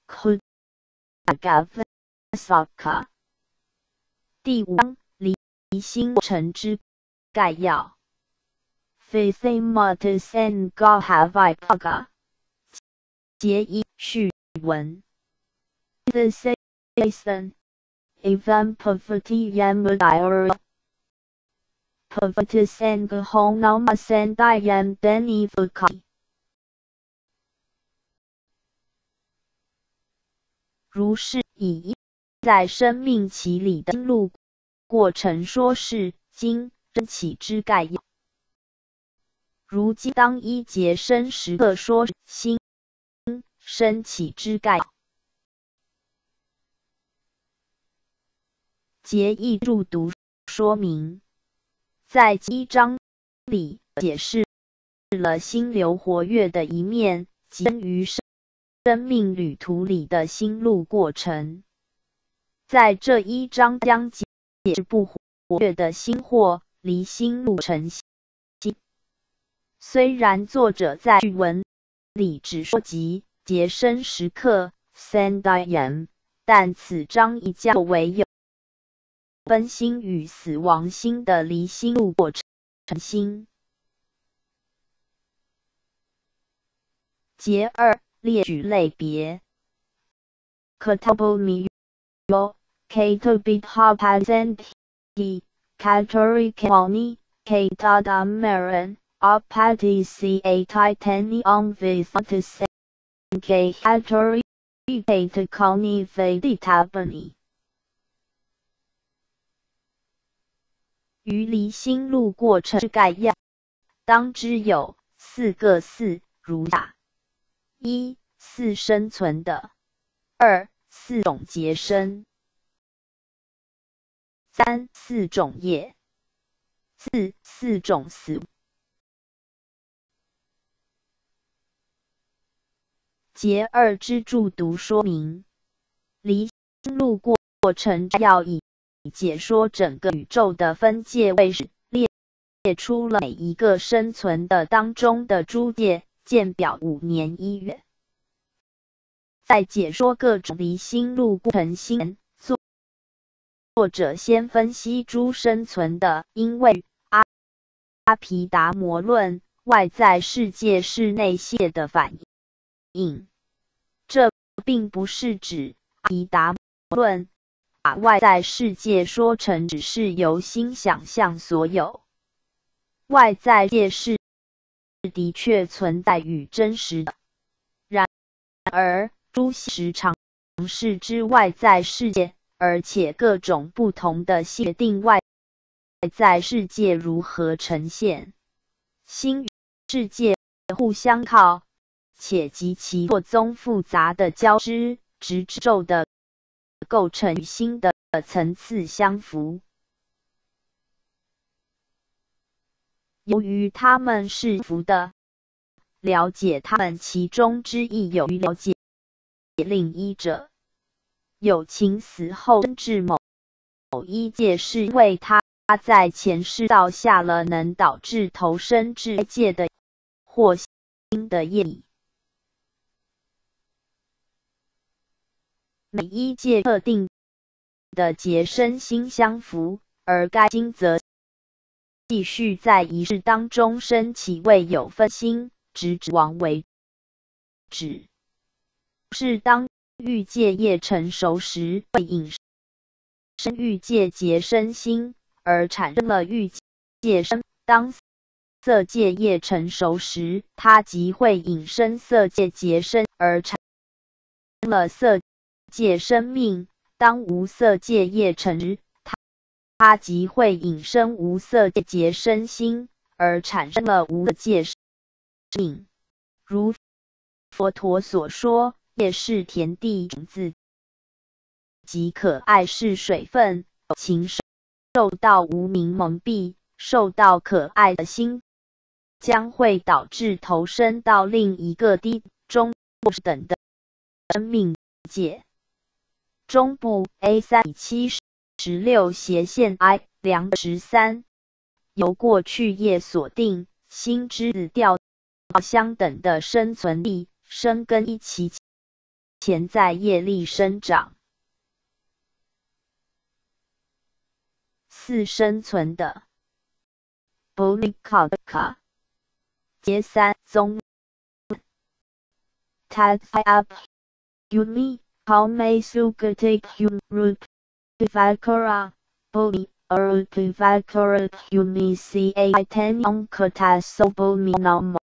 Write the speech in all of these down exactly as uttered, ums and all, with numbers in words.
Kudagavasaka。第五章离心过程之概要。Physimatis and Gahavipaga。节义序文。The season Evan Pavati Yamadira Pavatis and Gahonamas and I am Deni Fukai。如是以在生命期里的心路过程说是经生起之概要。如今当一节生时刻说心生起之概要。节义注读说明，在一章里解释了心流活跃的一面及生于生命旅途里的心路过程。在这一章将解释不活跃的心或离心路程心。虽然作者在序文里只说及节生时刻 Sandayam， 但此章亦较为有分心与死亡心的离心路过程心。节二列举类别。Katabomi yo Katobitha Pazenti Katori Kwani Katada Maran Apati Ca Titani on Visatis K Katori Katakoni Veditabani。于离心路过程之概要，当知有四个四如下：一、四生存的；二、四种结生；三、四种业；四、四种死。节二之注读说明，离心路过程要以解说整个宇宙的分界位置，列列出了每一个生存的当中的诸界，见表五年一月。在解说各种离心路过程心，作作者先分析诸生存的，因为阿阿毗达摩论外在世界是内界的反应，这并不是指阿毗达摩论把外在世界说成只是由心想象所有。外在界是的确存在与真实的，然而诸时常是之外在世界，而且各种不同的决定外在世界如何呈现。心与世界互相靠，且极其错综复杂的交织直轴的构成与心的层次相符。由于它们是符的，了解它们其中之意有于了解另一者。有情死后生至某某一界，是因为他在前世造下了能导致投生至该界的或心的业力。每一界特定的结生心相符，而该心则继续在一世当中升起未有分心，直至亡为止。是当欲界业成熟时，会引生欲界结生心，而产生了欲界生；当色界业成熟时，它即会引生色界结生，而产生了色界生命；当无色界业成时，它它即会引生无色界结生心，而产生了无色界生命。如佛陀所说，业是田地种子，即可爱是水分，情受到无明蒙蔽，受到可爱的心，将会导致投身到另一个低中等的生命界。中部 A 三 七十六斜线 I 两十三，由过去业所定，心之子调相等的生存力生根一起潜在业力生长。四、生存的 Bulikaka 节三宗 Tag up Uni Kaume Sukatik Unrut Pivakara Buli Urut Pivakara Uni Ca Ten On Katasobumi Nam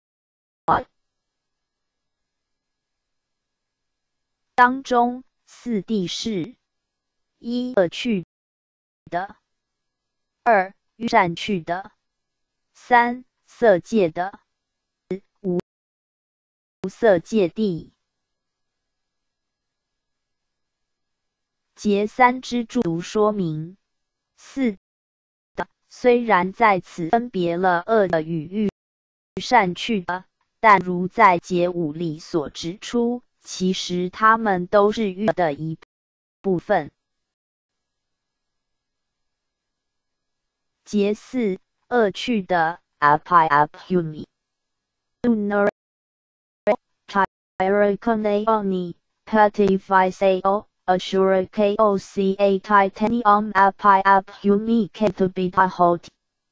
当中，四谛是：一、恶趣的；二、善趣的；三、色界的；五、无色界谛。节三之注读说明。四的虽然在此分别了恶的与欲善趣的，但如在节五里所指出，其实它们都是欲的一部分。节四恶趣的 apai apuni unar tyrakoneoni patifisao assura koca titanium apai apuni ketabita hot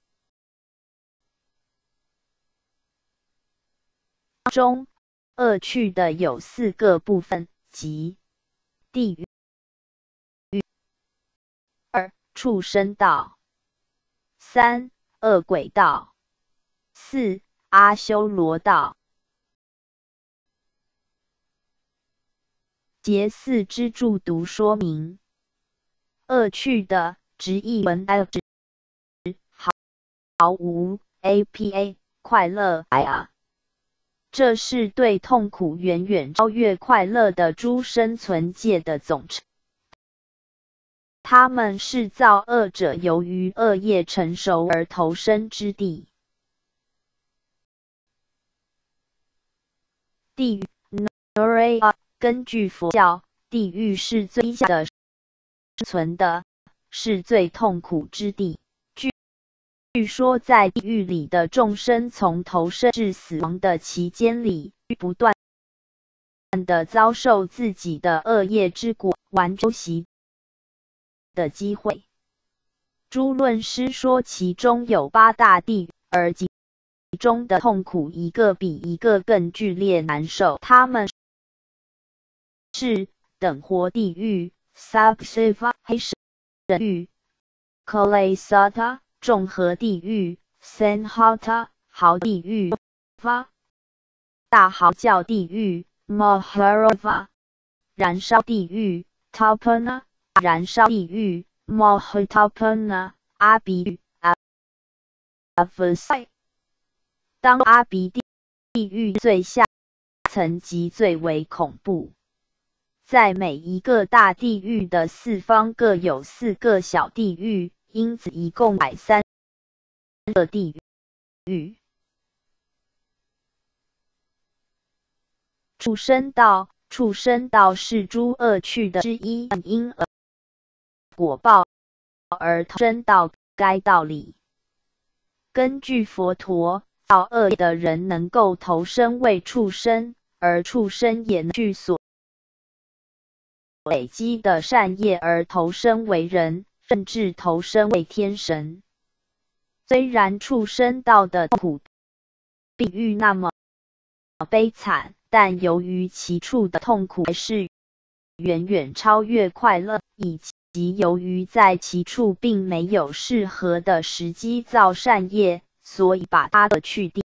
中恶趣的有四个部分，即地狱、二、畜生道、三、恶鬼道、四、阿修罗道。节四之注读说明。恶趣的直译文 L 指毫无 apa 快乐 ia。这是对痛苦远远超越快乐的诸生存界的总称。他们是造恶者由于恶业成熟而投生之地。地狱 Nuraya 根据佛教，地狱是最下的生存的，是最痛苦之地。据说在地狱里的众生从投生至死亡的期间里，不断的遭受自己的恶业之果，玩修习的机会。诸论师说其中有八大地狱，而其中的痛苦一个比一个更剧烈难受。他们是等活地狱、Subsiva 黑神狱、Kalasata 众合地狱、Senhata 豪地狱、Va 大嚎叫地狱、Maharava 燃烧地狱、Tapana 燃烧地狱、Mahatapana 阿鼻狱、Avasai 当阿鼻地狱最下层级最为恐怖。在每一个大地狱的四方各有四个小地狱，因此一共百三个地狱。畜生道，畜生道是诸恶趣的之一，因而果报而投生到该道里。根据佛陀，造恶的人能够投生为畜生，而畜生也能据所累积的善业而投生为人，甚至投生为天神。虽然畜生道的苦比喻那么悲惨，但由于其处的痛苦还是远远超越快乐，以及由于在其处并没有适合的时机造善业，所以把它的去地。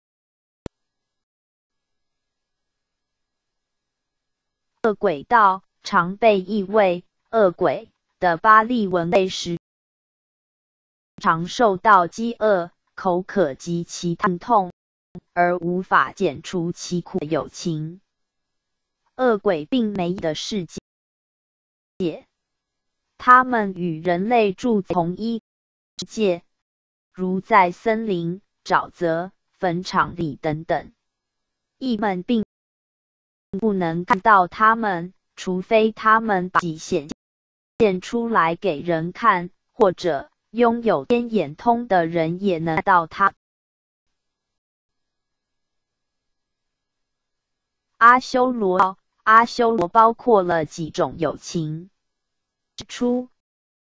恶鬼道常被译为恶鬼的巴利文类时常受到饥饿、口渴及其疼痛，而无法减除其苦的友情。恶鬼并没的世界，他们与人类住在同一世界，如在森林、沼泽、坟场里等等。异们并不能看到他们，除非他们把其显现出来给人看，或者拥有天眼通的人也能看到他。阿修罗道， 阿修罗包括了几种有情。初，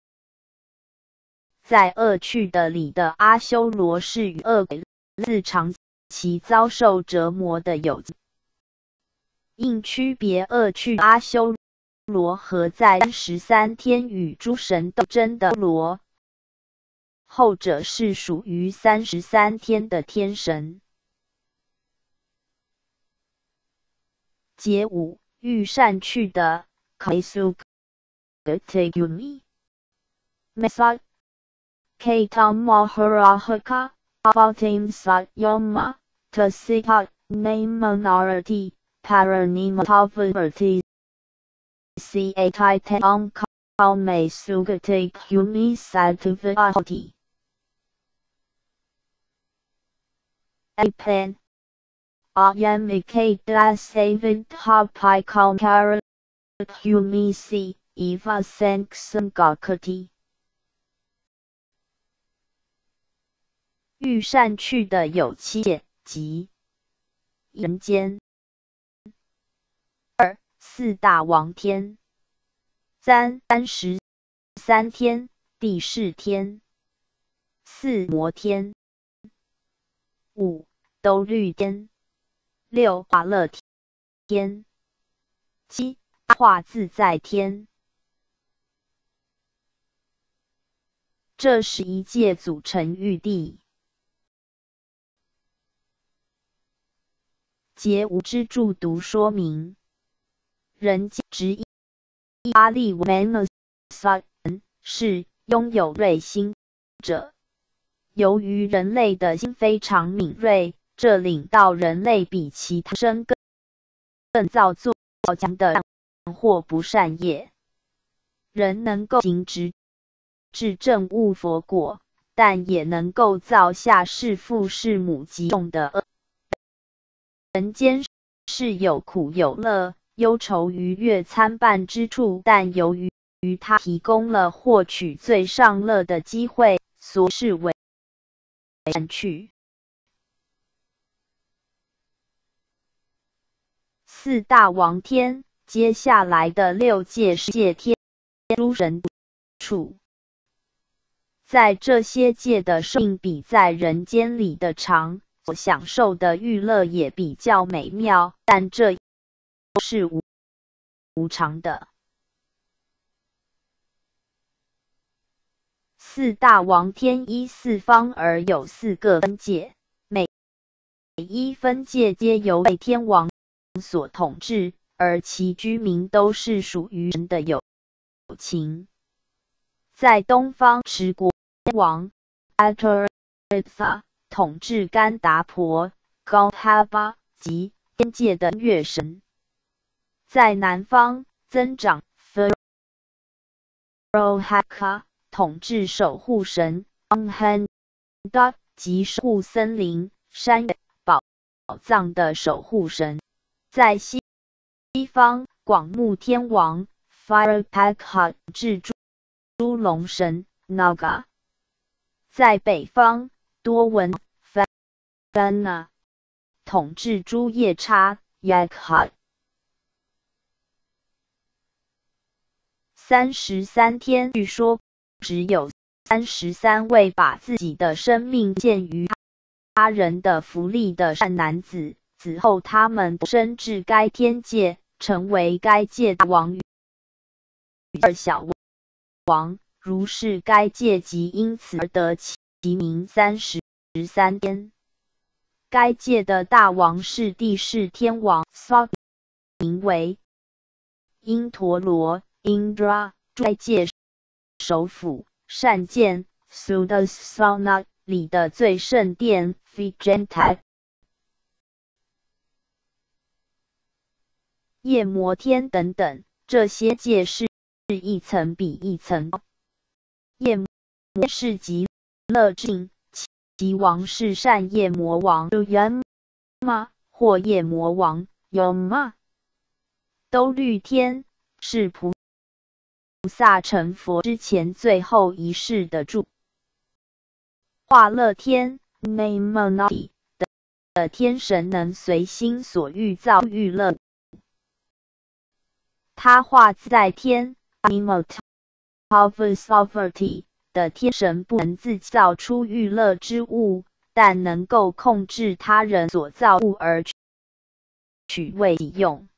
在恶趣的里的阿修罗是与恶鬼自长期遭受折磨的有情，应区别恶趣阿修罗和在三十三天与诸神斗争的罗，后者是属于三十三天的天神。解五，欲善趣的 Kaisuk Tegumi Mesat Kaitam Maharahaka Avatim Satyama Tasikat Naimanarati Paranimatavavarti Catai Tam Kalme Sugate Kumi Sativahati Apen Ayamike Dasavid Hapai Kalkara Humisi Eva Sanksam Gakati 欲善趣的有七界，即人间。二、四大王天。三、三十三天，地势天。四、摩天。五、兜率天。六、化乐天。七、化自在天。这十一界组成玉帝。解无之注读说明。人间直译阿利维纳萨是拥有锐心者。由于人类的心非常敏锐，这领到人类比其他生更更造作强的善或不善业。人能够行直至证悟佛果，但也能够造下弑父弑母极重的恶。人间是有苦有乐，忧愁愉悦参半之处，但由于它提供了获取最上乐的机会，所视为善趣。四大王天，接下来的六界是界天诸神处。在这些界的寿命比在人间里的长，所享受的娱乐也比较美妙，但这是无无常的。四大王天依四方而有四个分界，每一分界皆由为天王所统治，而其居民都是属于神的有情。在东方，持国王 Ataritha 统治甘达婆 Gautama 及天界的月神。在南方，增长 Pharaohaka 统治守护神 Anhanda 及守护森林、山岳、宝藏的守护神。在西方，广目天王 Firepaka 统治诸龙神 Naga。在北方，多闻 Fana 统治诸夜叉 Yakha。三十三天，据说只有三十三位把自己的生命献于他人的福利的善男子，此后他们升至该天界，成为该界大王与二小王，如是该界即因此而得其名三十三天。该界的大王是地势天王，名为因陀罗 Indra， 该界首府善见 Sudasana 里的最圣殿 Vijayanta。 夜摩天等等，这些界是一层比一层高。夜摩是极乐境，其王是善夜魔王 Yama 或夜魔王 Yoma。 兜率天是菩萨成佛之前最后一世的住。化乐天 Naimanati 的天神能随心所欲造娱乐。 他化在天 animal of sovereignty 的天神不能自造出欲乐之物，但能够控制他人所造物而取为己用。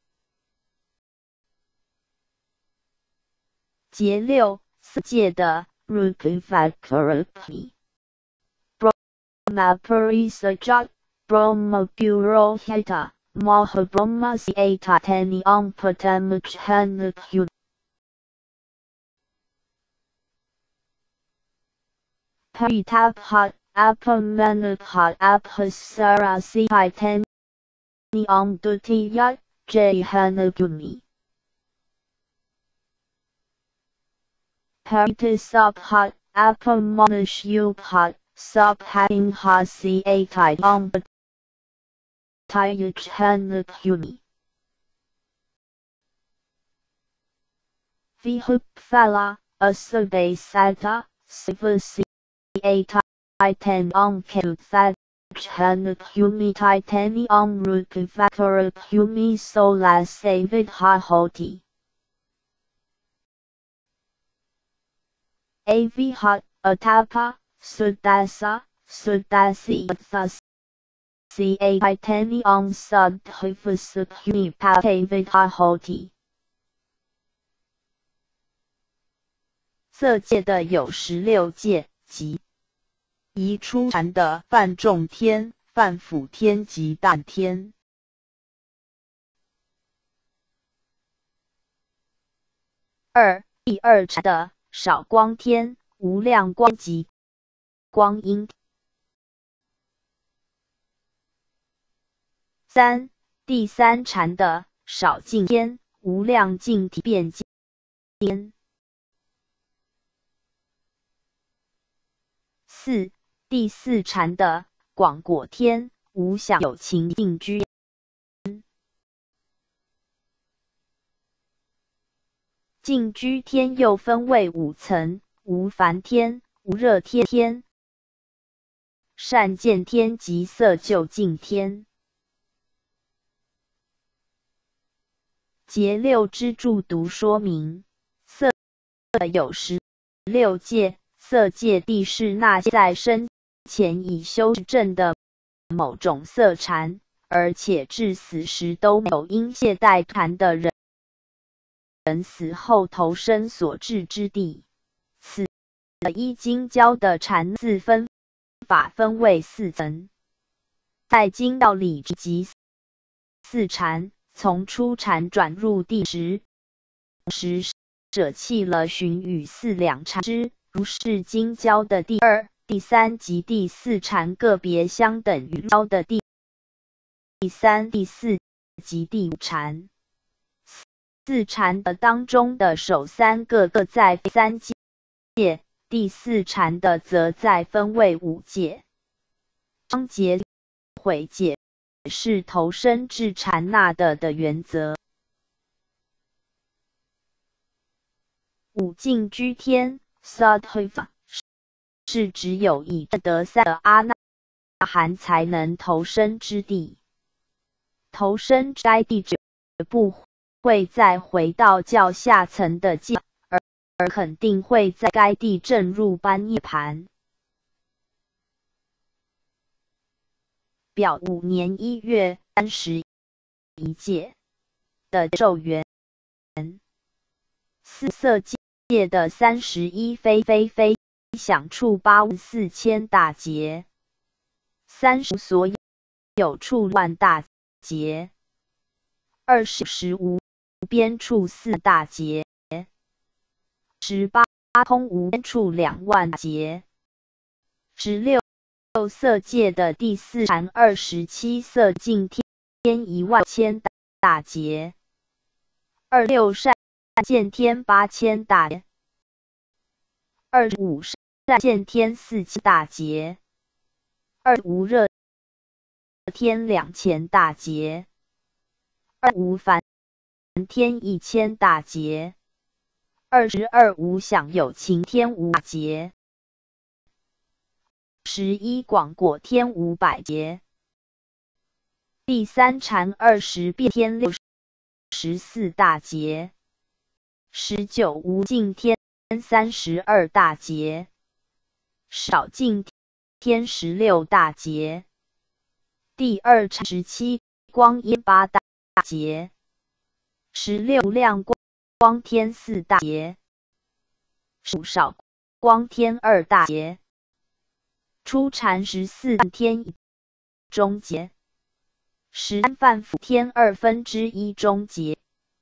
节六色界的 Rupivakarapni Brahmapuri Sajat Brahmapurohita Mahabrahma Sieta Teniam Patamachhanakhyun Paritaphat Apamanathat Abhasarasi Teniam Dutiyat Jahanaguni Paritasabhat Apamanashyubhat Subhating Hasi Atai Ambat Tayachanakyuni Vihupfala Asabe Sata Sivasi Atai Ten Amkethat Chanakyuni Titani Amrukavakarakyuni Solas Savid Hahoti Avihat Atapa Sudasa Sudasi Thus Ca Titani Om Sud Hifasakuni Patavid Hahoti 色界的有十六界，即一出禅的梵众天、梵辅天及但天。二、第二禅的少光天、无量光及光阴。三、第三禅的少净天、无量净体变净天。四、第四禅的广果天、无想有情定居。净居天又分为五层：无烦天、无热天、善见天及色究竟天。节六之注读说明：色有十六界。色界地是那在生前已修正的某种色禅，而且至死时都没有因懈怠禅的人，人死后投生所至之地。此依经教的禅四分法分为四层，在经道里即四禅，从初禅转入第十时，舍弃了寻与四两禅之。如是经教的第二、第三及第四禅个别相等于教的第第三、第四及第五禅。四禅的当中的首三个各在三界，第四禅的则在分为五界。章节会解释投生至禅那的的原则。五净居天 Sadhiva 是只有已得三的阿那含才能投生之地。投生该地绝不会再回到较下层的界，而而肯定会在该地证入般涅盘。表五年一月三十一界的咒缘。四色界的三十一非非非想处八万四千大劫，三十所有处万大劫，二十时无边处四大劫，十八空无边处两万劫，十六色界的第四禅，二十七色净天一万千大劫，二六善见天八千大劫，二五善见天四千大劫，二无热天两千大劫，二无烦天一千大劫，二十二无想有情天五百劫，十一广果天五百劫。第三禅二十变天六十四大劫。十九无尽天三十二大劫。少尽天十六大劫。第二十七光阴八大劫。十六无量光光天四大劫。十五少光天二大劫。初禅十四天一中劫。十三犯辅天二分之一中劫。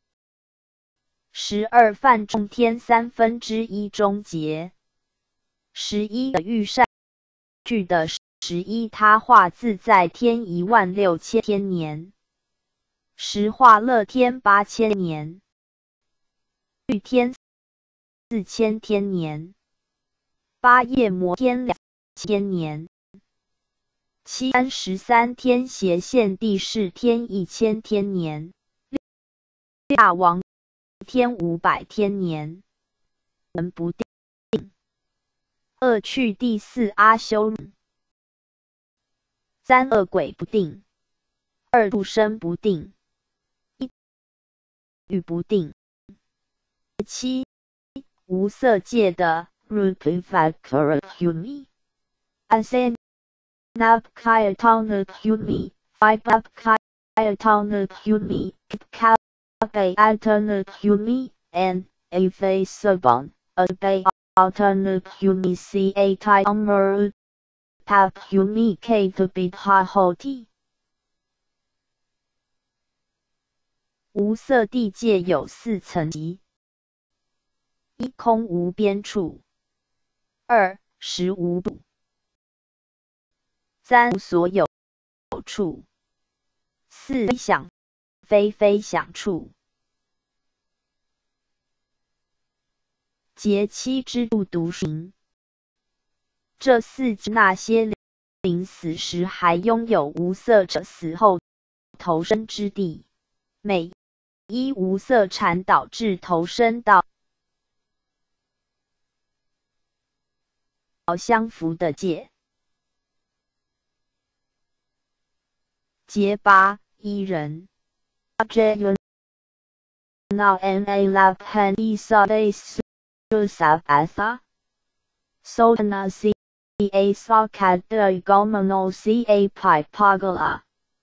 十二犯众天三分之一中劫。十一的御善具的十一他化自在天一万六千天年。十化乐天八千年。欲天四千天年。八夜摩天两千年。七三十三天邪现地是天一千天年。六大王天五百天年。文不定。二去第四阿修。三恶鬼不定。二畜生不定。一欲不定。七无色界的 Rupivakara Huni Asen Napkayatana Huni Vipapkayatana Huni Kipkapayatana Huni and Ave Sabon Abe Alternate Huni Ca Tai Amur Pap Huni K to be Ha Hoti 无色地界有四层级。一空无边处。二实无度。三无所有处。四非想非非想处。劫七之度独行。这四之那些灵死时还拥有无色者死后投生之地。每一无色禅导致投生到相符的界。劫八一人。Now N A Lab Pen Isa Base Susab Atha Sultana C A Sakad Gomano C A Pi Pagala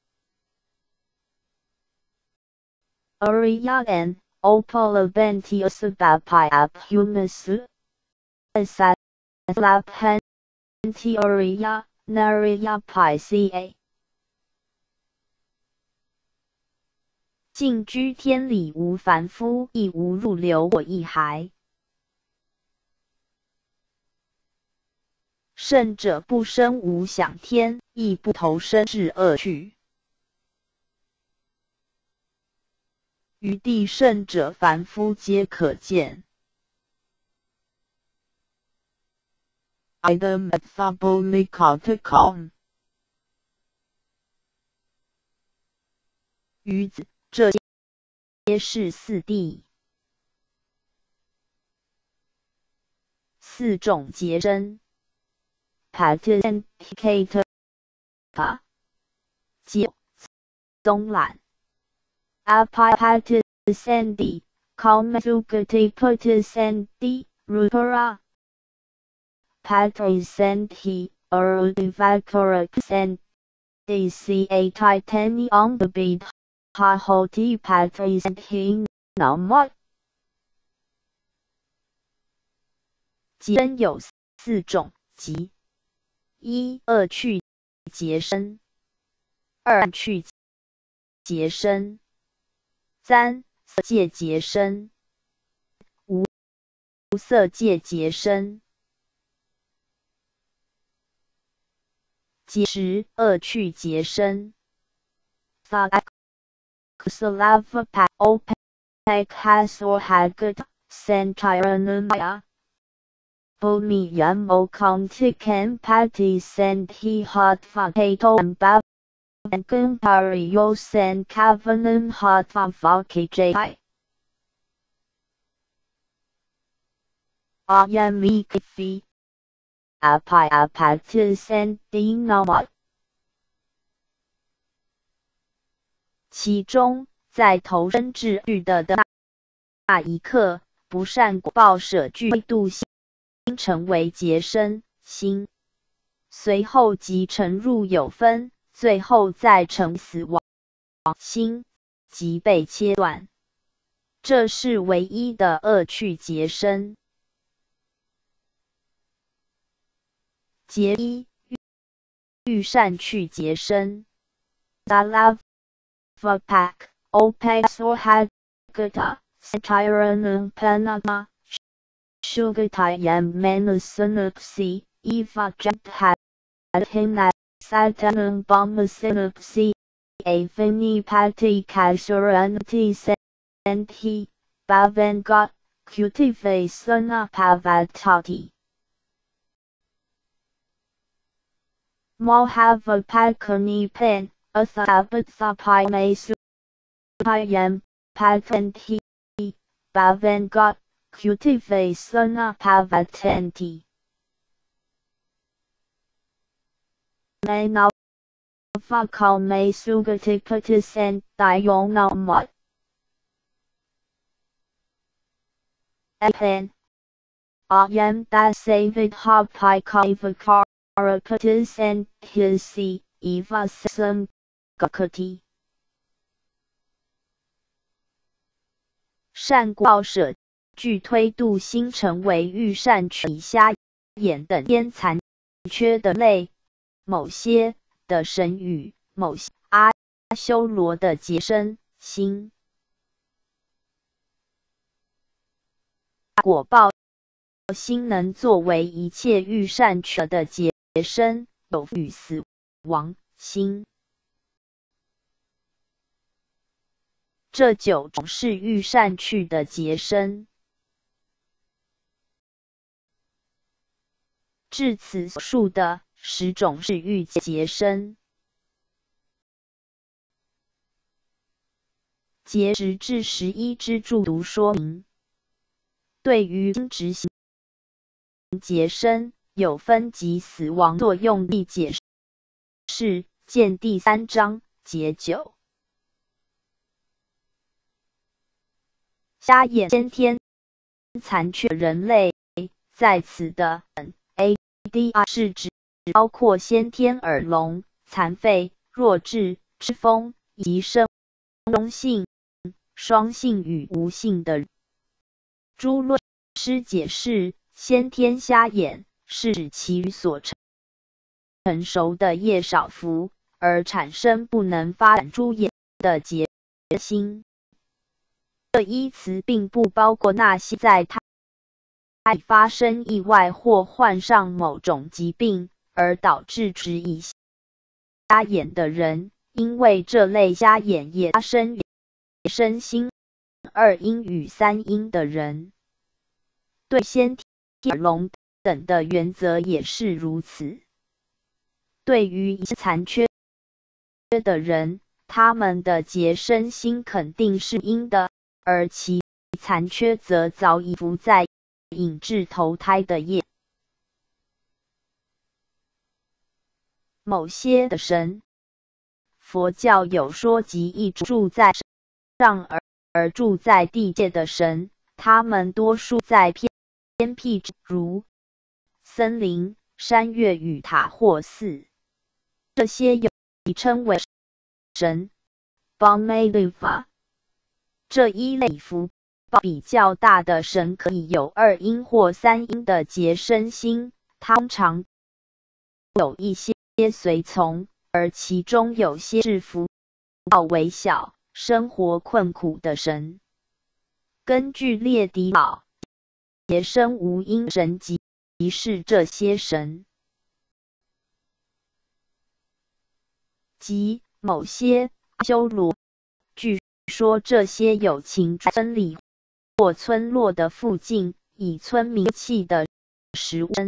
Uriya N Opala Benti Usabab Pi Ap Humasu Asad Lab Henti Uriya Nariya Pi C A尽居天理无凡夫，亦无入流我亦还。圣者不生无想天，亦不投生至恶趣。于地圣者凡夫皆可见。Either metabolically 于子这皆是四谛。四种劫真。Patienticator 劫宗览。Apipatisendi Kalmasukati Patisendi Rupara Patrisendi Urudivakaraksendi Ca Titani on the beat Hahoti Patrisendi Namat 劫真有四种级。一恶趣劫身。二趣劫身。三色界劫身。五无色界劫身。劫十恶趣劫身。Kusalava pa opek has or hagat sentiranamaya Bumi yamo kontiken pati send he hot vacato and bab and kumpari yo send kavanan hot vavaki Ayami kifi Apai apati send dinama 其中在投身治愈的的那一刻，不善果报舍具度心，成为结生心，随后即沉入有分，最后再成死亡心，即被切断。这是唯一的恶趣结生。结一欲善趣结生。Dalav Vapak Opex or Hagata Satiranum Panama Sugatayam Manasunupsi Eva Jet had him at Satanum Bomasinupsi Avani Pati Kasuranti and he Bavan got Cutive Suna Pavatati Mohava Pakani Pen Athabathapai Mesupayam Patanti Bavan got Cutive Suna Pavatenti May Fakal Mesugatipatis and Diona Mot Epen Ayam da Savid Hapai Kaivakarapatis and Hisi Eva Sesam Gakati 善报舍具推度心成为欲善取瞎眼等边残缺的类，某些的神语，某些阿修罗的结生心。果报心能作为一切欲善取的结生，有与死亡心。这九种是欲善趣的结生。至此所述的十种是欲结生。节十至十一之注读说明，对于心执行结生有分及死亡作用力解释，见第三章节九。瞎眼先天残缺人类，在此的 A D R 是指包括先天耳聋、残废、弱智、痴疯以及生中性、双性与无性的人。诸论师解释，先天瞎眼是指其余所成熟的业少福，而产生不能发展诸业的结心。这一词并不包括那些在胎发生意外或患上某种疾病而导致只以瞎眼的人，因为这类瞎眼也发生身心二阴与三阴的人。对先天耳聋等的原则也是如此。对于一些残缺的人，他们的结生心肯定是阴的，而其残缺则早已不在引致投胎的业。某些的神，佛教有说及一住在上而而住在地界的神，他们多数在偏僻如森林、山岳与塔或寺，这些有亦称为神 Bhammadeva。这一类福报比较大的神可以有二阴或三阴的结生心，通常有一些随从，而其中有些是福报微小、生活困苦的神。根据列迪老，结生无阴神即是这些神，即某些修罗。据说这些有情村里或村落的附近，以村民弃的食物，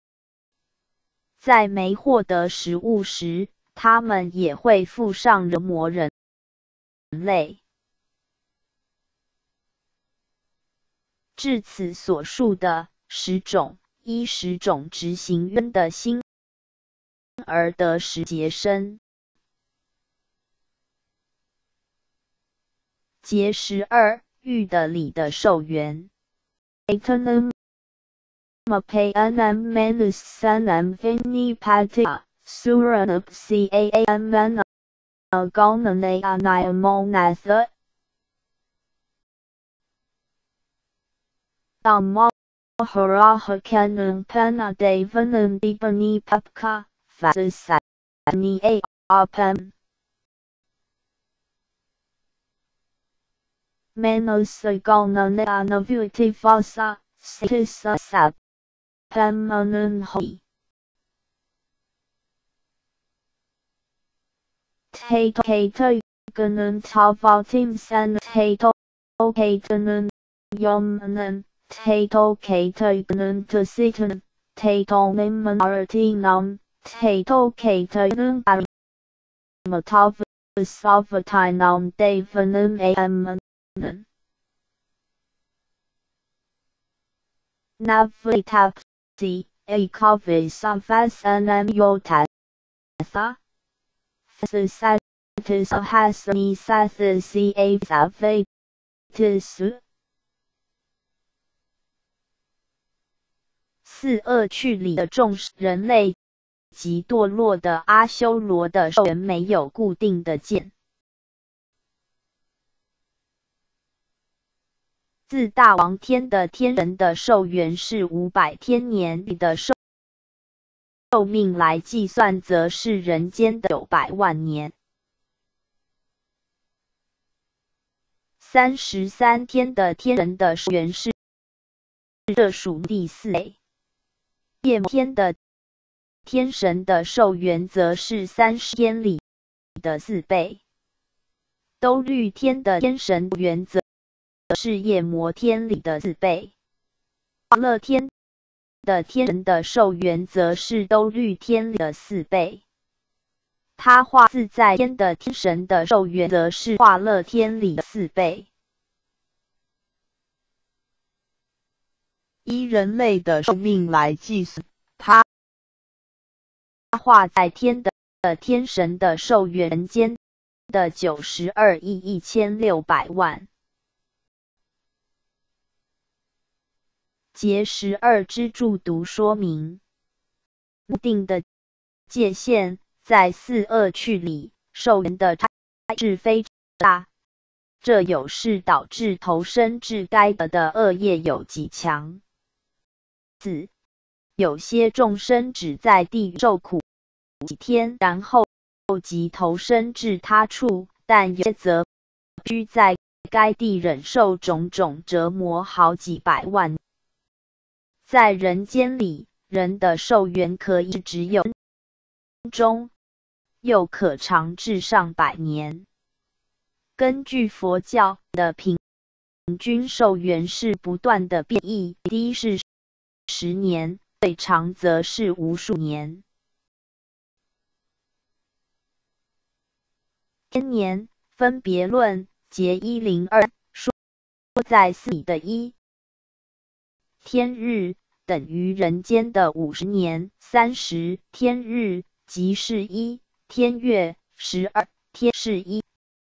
在没获得食物时，他们也会附上人魔人类。至此所述的十种，依十种执行冤的心而得十结生。 节十二，玉的礼的寿元。Atonum Mapayanam Manusanam Vinipatya Suranap Caamana Algonane Aniamonatha Amaharahakanum Panadevanum Bibani Papka Fasasani A Apam Menosagonane Anavutivasa Sitisasap Pamanun Hoi Tato Kato Ganun Tavatim San Tato Katanun Yomanan Tato Kato Ganun Tusitan Tato Mimanaratinam Tato Kato Ganun Matava Savatinam Devanum Amanan Navitapsi Ekavi Savasanam Yotatha Sasatis Hasani Sathasi Avatis 四恶趣里的众人类及堕落的阿修罗的寿元没有固定的见。自大王天的天人的寿元是五百天年里的寿寿命来计算，则是人间的九百万年。三十三天的天人的寿元是这属第四类。夜天的天神的寿元则是三十天里的四倍。兜率天的天神元则是夜摩天里的四倍。乐天的天神的寿元则是兜率天里的四倍。他化自在天的天神的寿元则是化乐天里的四倍。 依人类的寿命来计算，他化在天的天神的寿元人间的九十二亿一千六百万。节十二之注读说明，固定的界限在四恶趣里，寿元的差异非常大，这有是导致投身至该得的恶业有极强。四，有些众生只在地狱受苦几天，然后即投身至他处，但有些则必须在该地忍受种种折磨好几百万年。在人间里，人的寿元可以只有中，又可长至上百年。根据佛教的平均寿元是不断的变异，低是十年，最长则是无数年。天年分别论节一零二说在四里的一天日等于人间的五十年，三十天日即是一天月，十二天是一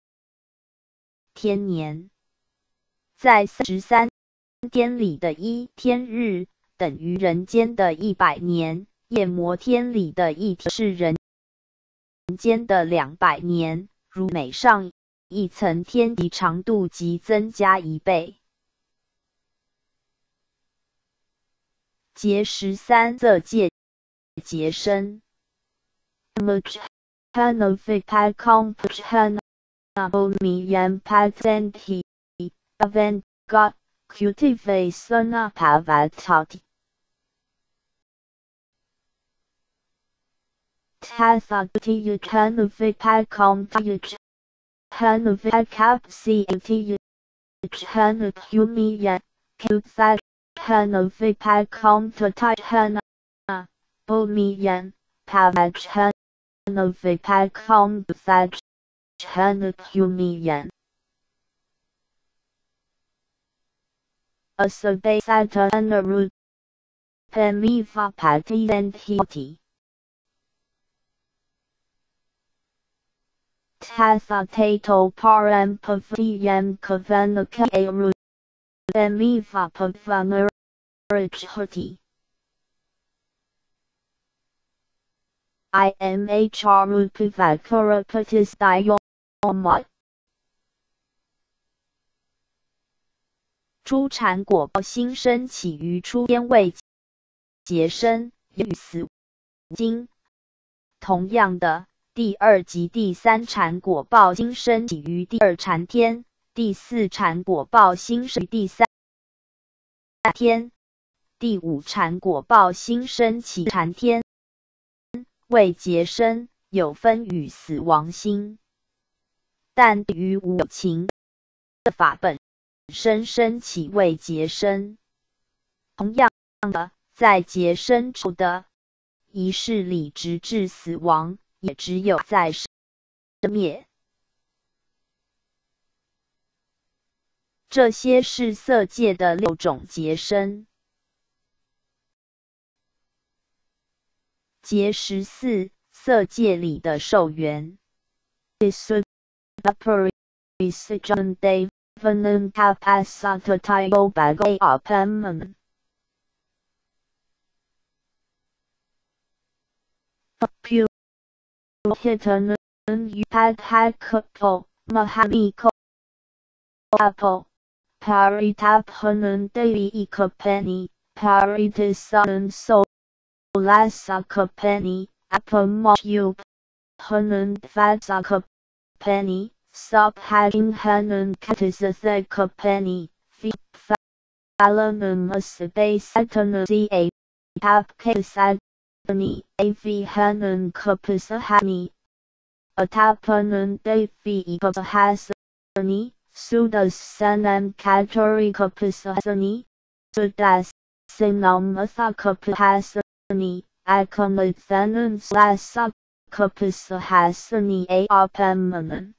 天年。在三十三天里的一天日等于人间的一百年，夜摩天里的一天是人间的两百年，如每上一层天级长度即增加一倍。节十三色界节身。Tathagati Kanavipakam Tayuj Hanavikapsi Tayuj Hanakumiya Kuthak Hanavipakam Tatayhana Bumiyan Pavak Hanavipakam Thak Hanakumiyan Asabe Satanarud Pemiva Pati and Hiti Tathato param paviyam kavanaka aru emiva pavanarachati. I am a charupivakarapatis dioma. 初禅果报心生起于初天位结生与死经。同样的，第二及第三禅果报心生起于第二禅天，第四禅果报心生于第三天，第五禅果报心生起禅天，为结生，有分与死亡心，但于无情的法本身生起为结生。同样的，在结生处的一世里直至死亡，也只有在生灭。这些是色界的六种结生。结十四，色界里的受缘。Vanam kapasatatayo bagay apamam. Pu hitanan upadhakapo mahamiko apo. Paritaphanan devi ikapeni. Paritasanan solasakapeni. Apamoyup hanan vatsakapeni. Subhaging hanan katisatha fi falanum asabe satanasi a tapkasagani av hanan kapasahani atapanan devi ikapahasani sudas sanam katari kapasahani sudas sinam athakapahasani akamathanan slasak kapasahasani a apamanan。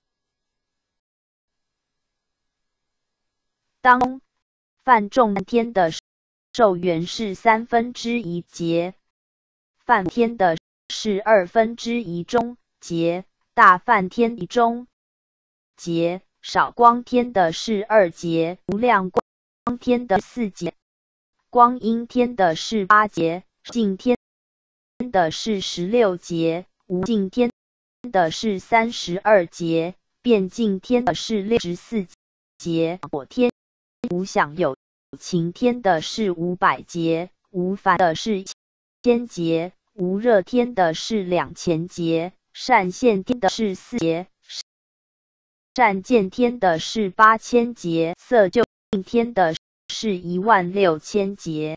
当梵众天的受缘是三分之一劫，梵天的是二分之一中劫，大梵天一中劫，少光天的是二劫，无量光天的四劫，光阴天的是八劫，净天的是十六劫，无尽天的是三十二劫，变净天的是六十四劫，我天无想有情天的是五百劫，无烦的是千劫，无热天的是两千劫，善现天的是四劫，善见天的是八千劫，色究竟天的是一万六千劫。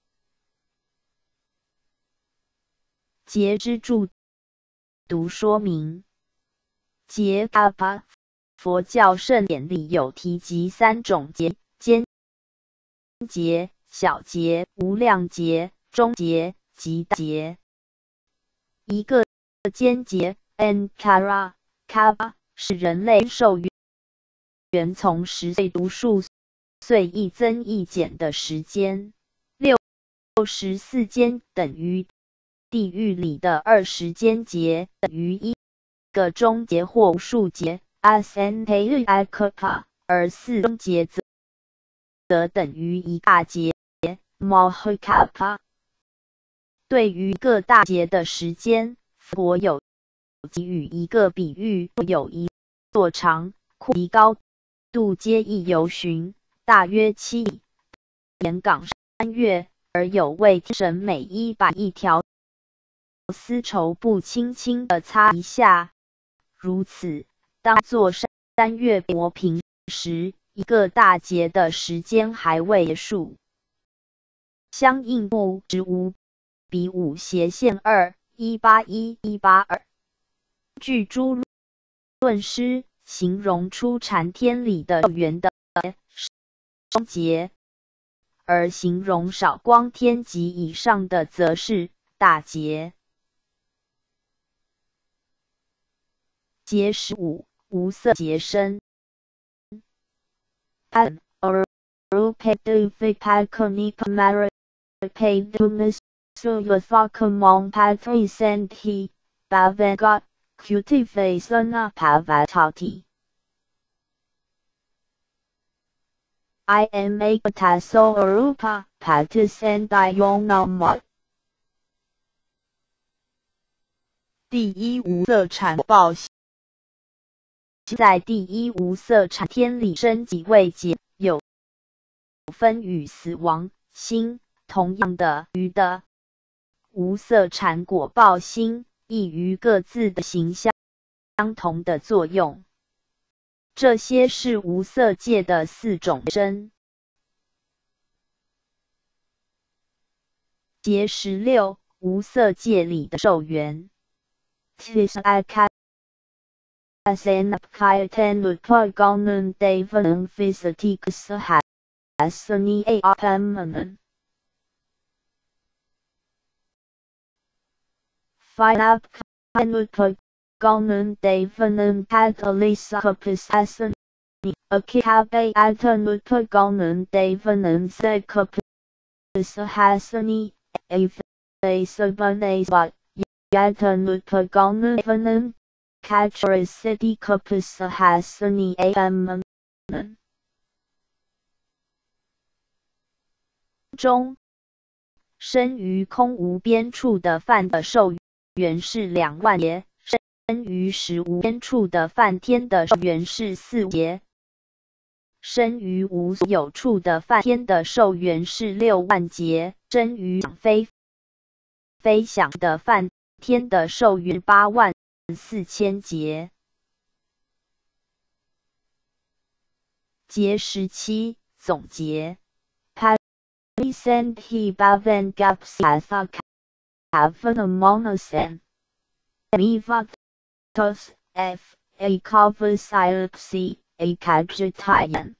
劫之注读说明。劫阿巴，佛教圣典里有提及三种劫。间劫、小劫、无量劫、中劫及大劫。一个间劫 Ankara Kaba 是人类受缘从十岁读数岁一增一减的时间。六十四间等于地狱里的二十间劫，等于一个中劫或无数劫 Asante Akapa， 而四中劫则则等于一大劫 Mahakapa。 对于各大劫的时间，佛有给予一个比喻，有一座长阔及高度皆亦由旬，大约七里，沿港三月，而有位天神每一把一条丝绸布轻轻地擦一下，如此，当座山岳磨平时，一个大劫的时间还未结束。相应目之五比五斜线二一八一一八二。据诸论师形容出禅天里的缘的中劫，而形容少光天及以上的则是大劫。劫十五，无色劫生。An Arupedu Vipakoni Pamara Padunas Suyathaka Mong Patri Senti Bavegot cultivation pavatati. I am a tasorupa patisendionoma. 第一无色产报性， 在第一无色产天里生即未解，有分与死亡心同样的鱼的无色产果报心，亦于各自的形象相同的作用。这些是无色界的四种真。节十六，无色界里的受缘。Tis akat asenapkaitan utpargonan devanam physiticus hasani apamanan. Finapkaitan utpargonan devanam catalysacopus hasani. Akikabe atan utpargonan devanam secopus hasani. Avasabanasvat. Yatanutpagonan Kacharisithicopus hasani amanan 中生于空无边处的梵的受缘是两万劫，生于实无边处的梵天的受缘是四劫，生于无所有处的梵天的受缘是六万劫，生于非非想的梵天的受缘八万四千劫。节十七，总结。Palisandhi bhavan gapsatha kavana monasan. Mivatos f a kavasilpsi a kajitayan.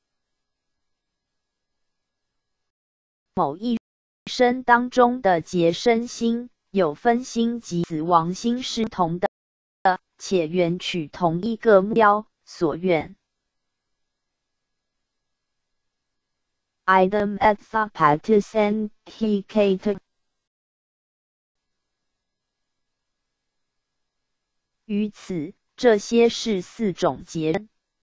某一生当中的结生心，有分心及死亡心是同的，且缘取同一个目标所愿。Idem et thapatis hecate. 于此，这些是四种结，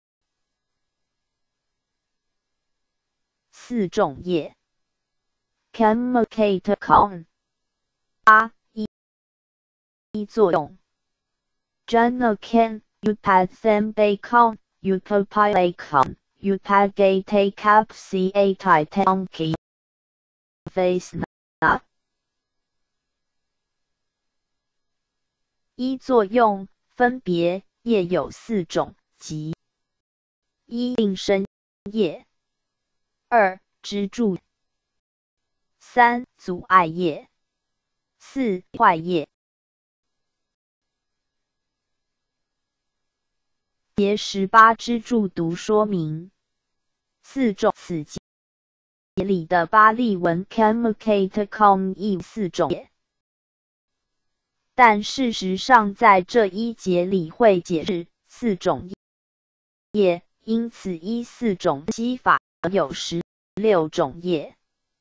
四种业。Chemicate con. 八一一作用。Janakan Upathanbacon Upapilacon Upagate Capsiate Tanki Facena. 一作用分别业有四种，即一应生业，二支柱，三阻碍业，四坏业。节十八支柱读说明四种此节里的巴利文 chemicate com 亦四种业，但事实上在这一节里会解释四种业，因此依四种析法有十六种业。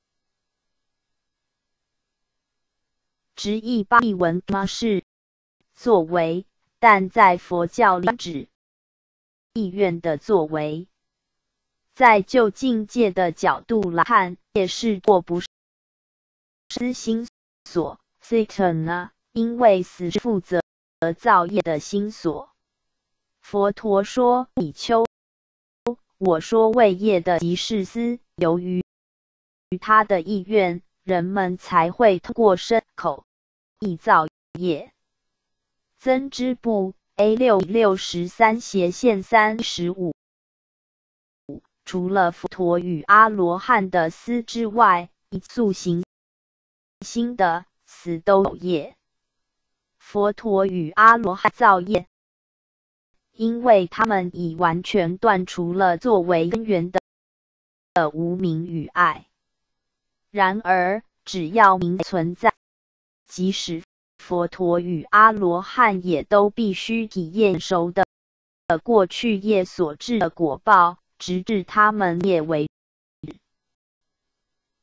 直译巴利文是作为，但在佛教里指意愿的作为。在就境界的角度来看，也是或不是心所 Sitana， 因为死是负责造业的心所。佛陀说比丘，我说为业的即是思，由于他的意愿，人们才会通过身口意造业。增支部 A 六六十三斜线三十五。除了佛陀与阿罗汉的思之外，一塑形心的死都有业。佛陀与阿罗汉造业，因为他们已完全断除了作为根源的的无明与爱。然而，只要明存在，即使佛陀与阿罗汉也都必须体验熟的过去业所致的果报，直至他们灭为止。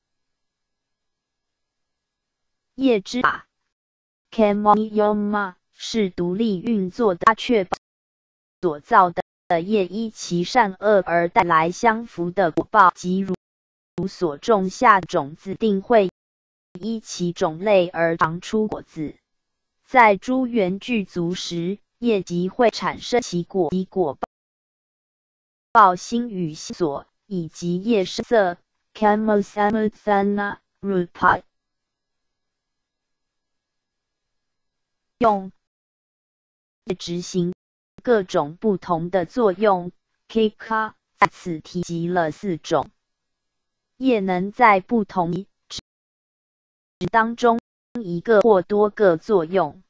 业之法 Kamiyama 是独立运作的，确保所造的业依其善恶而带来相符的果报，即如所种下种子定会依其种类而长出果子。在诸缘具足时，业即会产生其果，以果报报心与心所，以及业声色 kamasamutthana rupa 用执行各种不同的作用。Kika 在此提及了四种业能在不同执当中一个或多个作用。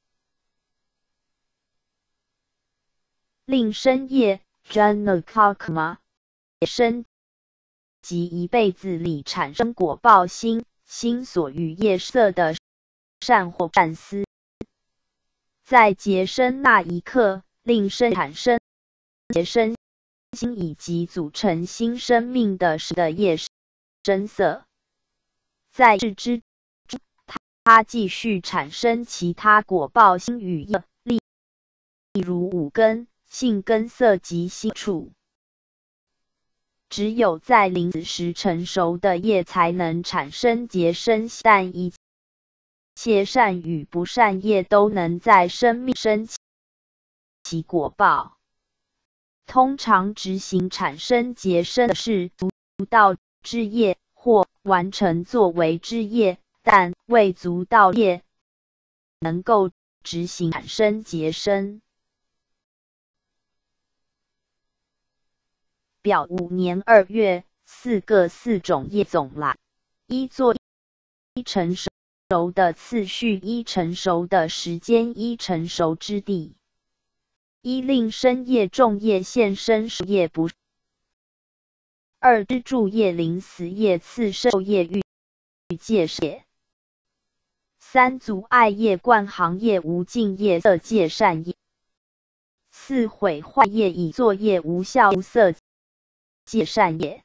令生业 Janakakma 生即一辈子里产生果报心，心所与业色的善或善思，在结生那一刻，令生产生结生心以及组成新生命的时的业声色。在世之中，它继续产生其他果报心与业，例如五根、性根色及心处。只有在临死时成熟的业才能产生结生，但一切善与不善业都能在生命生其果报。通常执行产生结生的是足道之业或完成作为之业，但未足道业能够执行产生结生。表五年二月，四个四种业总来。一作一成熟的次序，一成熟的时间，一成熟之地。一令生业重业现生熟业不。二支柱业临死业次受业欲界业。三阻碍业惯行业无尽业色界善业。四毁坏业以作业无效无色界善业。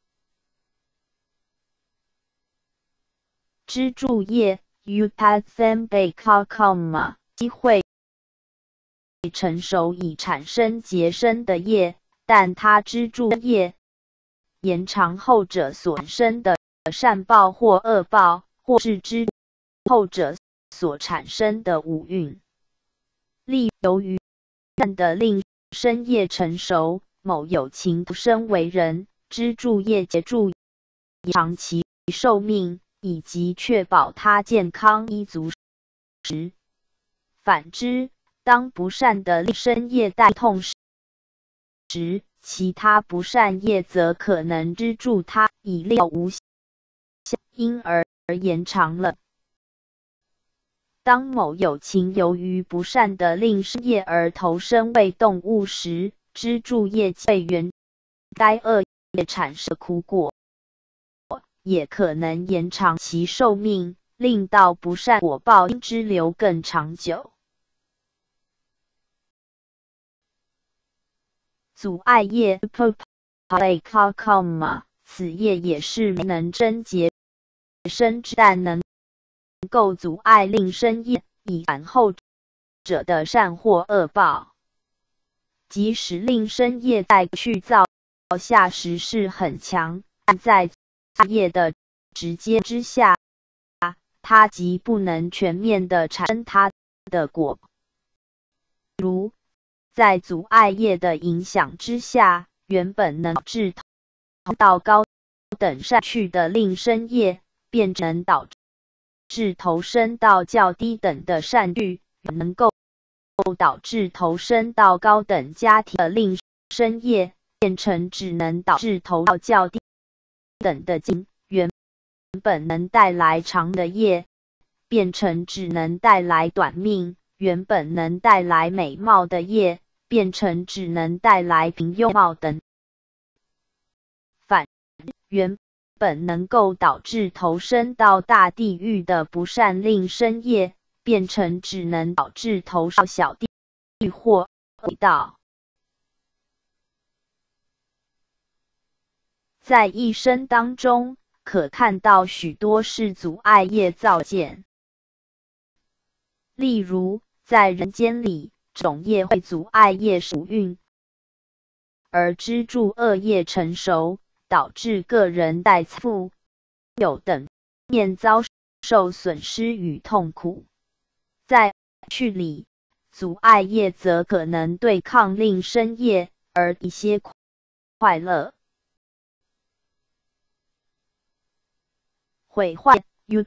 支柱业 Upathambekakama 机会成熟以产生结生的业，但它支柱业延长后者所产生的善报或恶报，或是支后者所产生的五蕴。例由于的令生业成熟，某有情不生为人，支柱业结助长其寿命，以及确保他健康依足时。反之，当不善的令生业带痛时，其他不善业则可能支助他以料无效，因而延长了。当某有情由于不善的令生业而投生为动物时，支柱业会原该恶业产生苦果，也可能延长其寿命，令到不善果报因之流更长久。阻碍业 此业也是没能真结生之，但能够阻碍令生业，以反后者的善或恶报。即使令生业在去造下时是很强，但在业的直接之下，它即不能全面的产生它的果。如在阻碍业的影响之下，原本能导致到高等善趣的令生业，便能导致投生到较低等的善趣，能够导致投生到高等家庭的令生业，变成只能导致投到较低等的境，原本能带来长的业，变成只能带来短命；原本能带来美貌的业，变成只能带来平庸貌等。反原本能够导致投生到大地狱的不善令生业，变成只能导致投到小地狱或恶道。在一生当中，可看到许多是阻碍业造见。例如， 在人间里，种业会阻碍业属运，而支柱恶业成熟，导致个人在财富、有等面遭受损失与痛苦。在去里，阻碍业则可能对抗令生业，而一些快乐。毁坏 u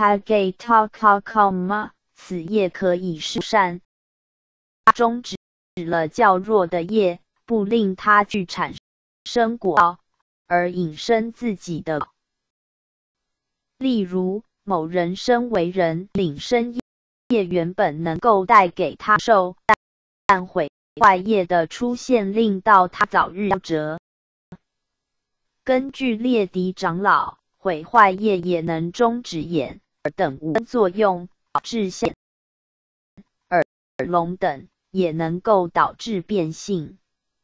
pagata 此业可以是善，终止了较弱的业，不令它具产生果报，而引申自己的。例如，某人身为人，领生业原本能够带给他受，但毁坏业的出现令到他早日夭折。根据列嫡长老，毁坏业也能终止眼、耳等无作用，导致现耳、聋等，也能够导致变性。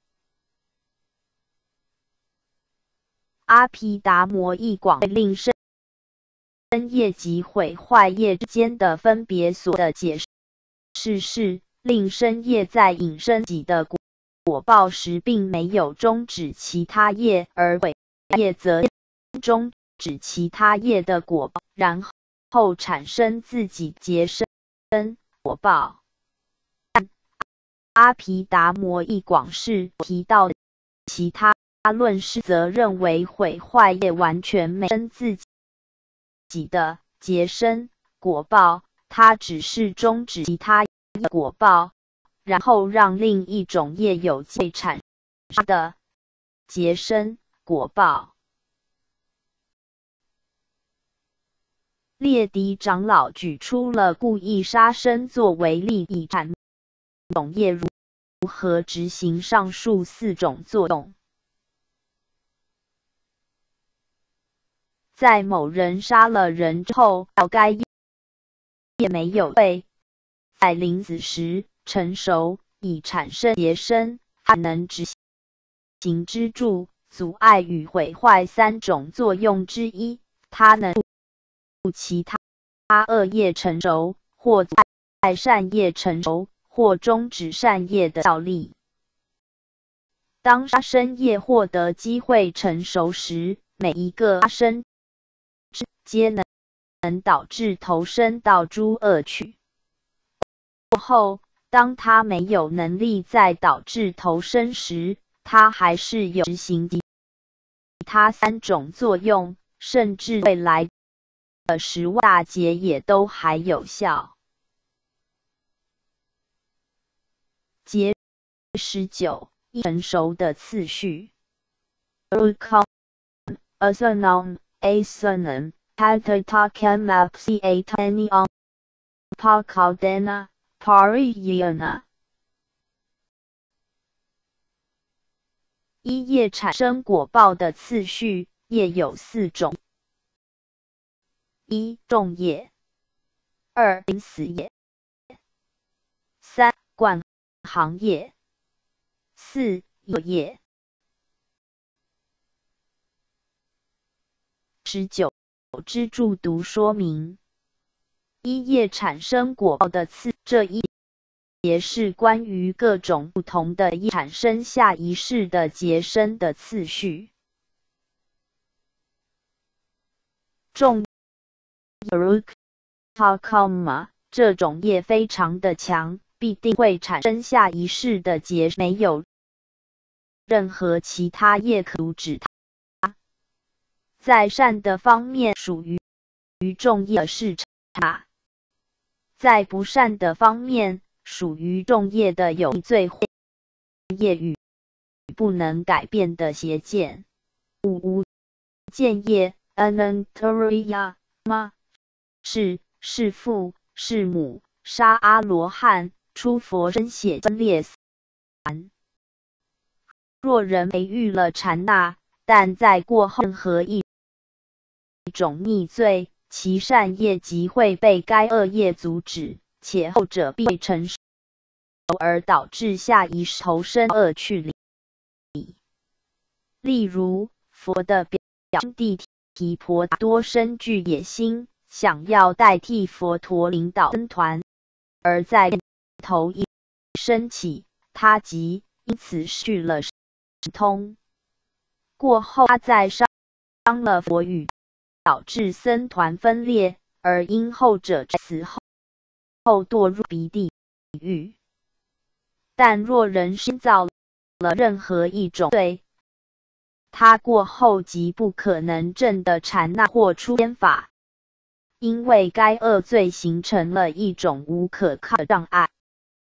阿毗达摩义广令生业及毁坏业之间的分别所的解释是，令生业在引申己的果报时，并没有终止其他业，而毁业则终止其他业的果报，然后产生自己结生果报。但阿毗达摩义广释提到的其他论师则认为毁坏业完全没生自己的结生果报，它只是终止其他果报，然后让另一种业有机会产生的结生果报。列嫡长老举出了故意杀生作为例，以阐种业如何执行上述四种作用。在某人杀了人之后，该业没有被在临死时成熟，以产生结生，它能执行支柱、阻碍与毁坏三种作用之一，它能其他恶业成熟，或阻碍善业成熟，或终止善业的效力。当杀生业获得机会成熟时，每一个杀生皆能能导致投身到诸恶趣。过后，当他没有能力再导致投身时，他还是有执行其他三种作用，甚至未来的十万大劫也都还有效。劫十九，成熟的次序。Asanam Asanam Hatatakan Mapsi Atani on Pakaldena Pariyana。一业产生果报的次序，业有四种：一、种业；二、临死业；三、观行业；四、有业。十九支注读说明。一业产生果报的次，这一节是关于各种不同的业产生下一世的结生的次序。种这种业非常的强，必定会产生下一世的结，没有任何其他业可阻止它。在善的方面属于种业的是差，在不善的方面属于种业的有罪业与不能改变的邪见。五、无见业 Anantariya 吗？是是父是母，杀阿罗汉，出佛身血分裂残。若人培育了禅那，但在过后任何一种逆罪，其善业即会被该恶业阻止，且后者必会成熟，而导致下一世投身恶趣里。例如，佛的表兄弟提婆达多深具野心，想要代替佛陀领导僧团，而在头一升起，他即因此失去了神通。过后他再伤了佛语，导致僧团分裂，而因后者死后后堕入彼地狱。但若人身造了任何一种罪，他过后即不可能证得禅那或出天法，因为该恶罪形成了一种无可抗的障碍。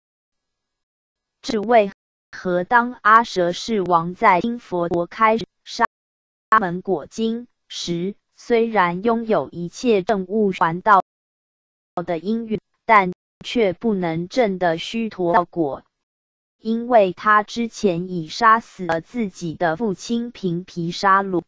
这为何当阿舍世王在听佛陀开沙门果经时，虽然拥有一切证悟还道的因缘，但却不能证得须陀洹果，因为他之前已杀死了自己的父亲频毗沙鲁。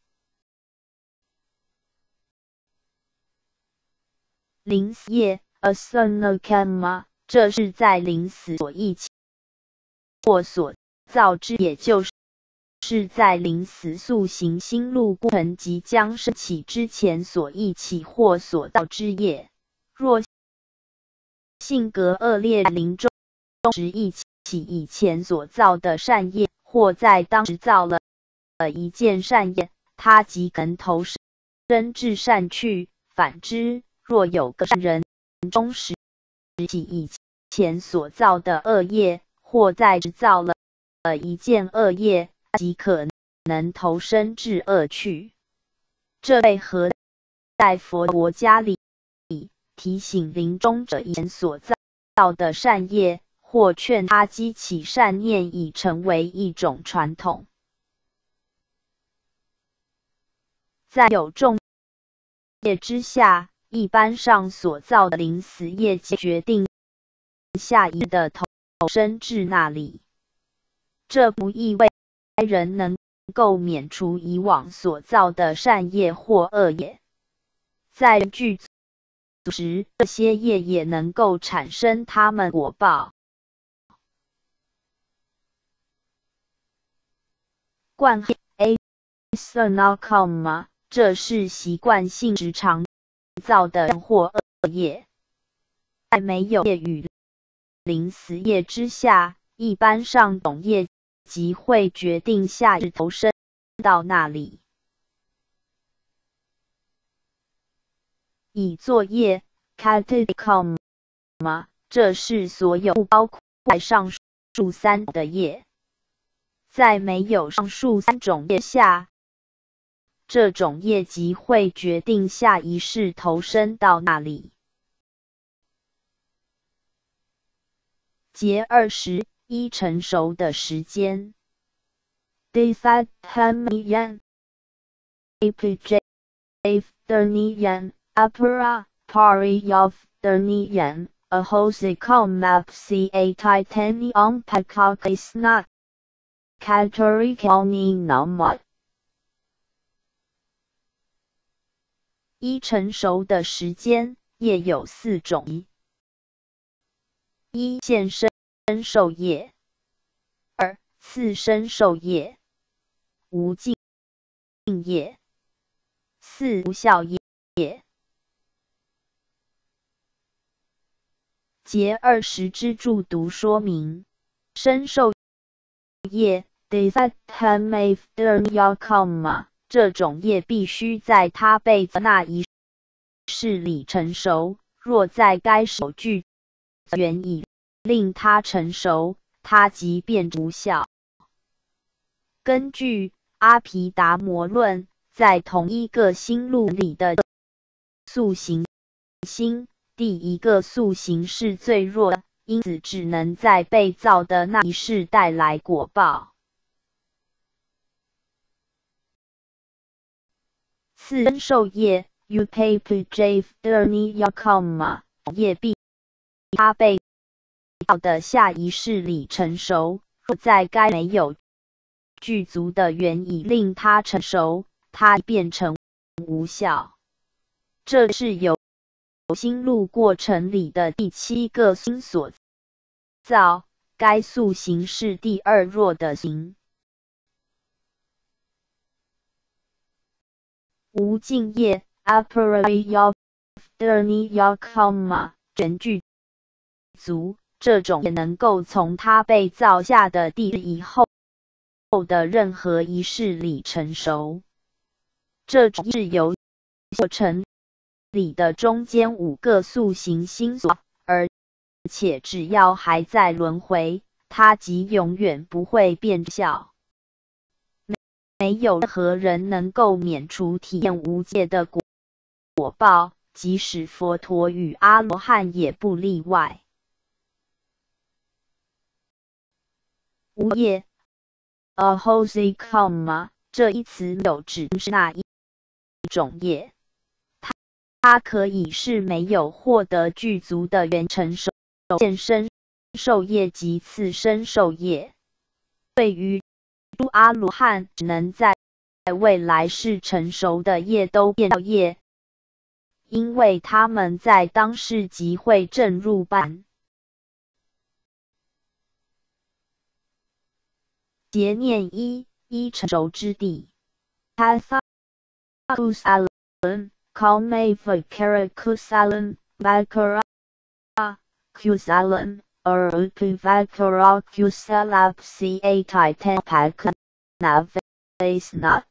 临死业 asana karma， 这是在临死所忆起或所造之，也就是是在临死速行心路过程即将升起之前所忆起或所造之业。若性格恶劣，临终时忆起以前所造的善业，或在当时造了一件善业，他即可能投生至善趣。反之，若有个善人终时起以前所造的恶业，或在制造了一件恶业，即可能投生至恶趣。这为何在佛陀家里提醒临终者以前所造的善业，或劝他积起善念，已成为一种传统。在有众业之下，一般上所造的临死业决定下一的投生至那里。这不意味人能够免除以往所造的善业或恶业，在具足时，这些业也能够产生他们果报。惯 asana karma， 这是习惯性时常造的善或恶业。在没有业与临死业之下，一般上懂业即会决定下日投生到那里。以作业 karma， 这是所有不包括上述三的业。在没有上述三种业下，这种业即会决定下一世投生到那里。节二十一成熟的时间。Disatamiyan Apijavdaniyan Apara Pariyav Daniyan Ahosikal Mapsi Titanium Pakakisnat Katarikani Namat。一成熟的时间业有四种：一现身受业，二次生受业，无尽业，四无效业。节二十之注读说明。生受业 Disathamavdanyakama， 这种业必须在他辈子那一世里成熟，若在该首句缘已令他成熟，他即变无效。根据阿毗达摩论，在同一个心路里的速行心，第一个速行是最弱的，因此只能在被造的那一世带来果报。次生受业 Upapajavdanyakama， 业必他被造的下一世里成熟，若在该没有具足的缘已令他成熟，他变成无效。这是由心路过程里的第七个心所造，该速行是第二弱的行。无尽业 Aparayavdanyakama， 全具足， 这种也能够从它被造下的地以后的任何一世里成熟。这种是由过程里的中间五个塑形星所，而且只要还在轮回，它即永远不会变小。没有任何人能够免除体验无界的果果报，即使佛陀与阿罗汉也不例外。无业 ahosikama 这一词有指是那一种业，它它可以是没有获得具足的原成受现身受业及次生受业。对于诸阿罗汉，只能在未来世成熟的业都变掉业，因为他们在当世即会证入般。结念一一成熟之地。Hatha kusalan kalme vakara kusalan vakara kusalan or vakara kusalapsi a titan pak naves not。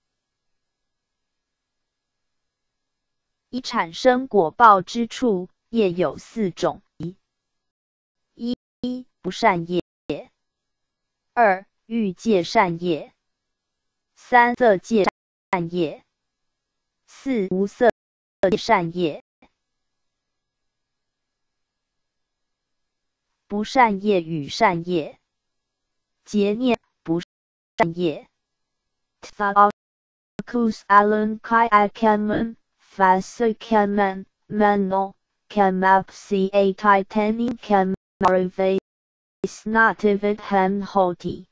一产生果报之处，业有四种：一、一不善业；二、欲界善业；三、色界善业；四、无色界善业。不善业与善业，结念不善业。Thakus alan kai akaman fasakaman mano kamapsi a titanium kamarive snativit ham hoti。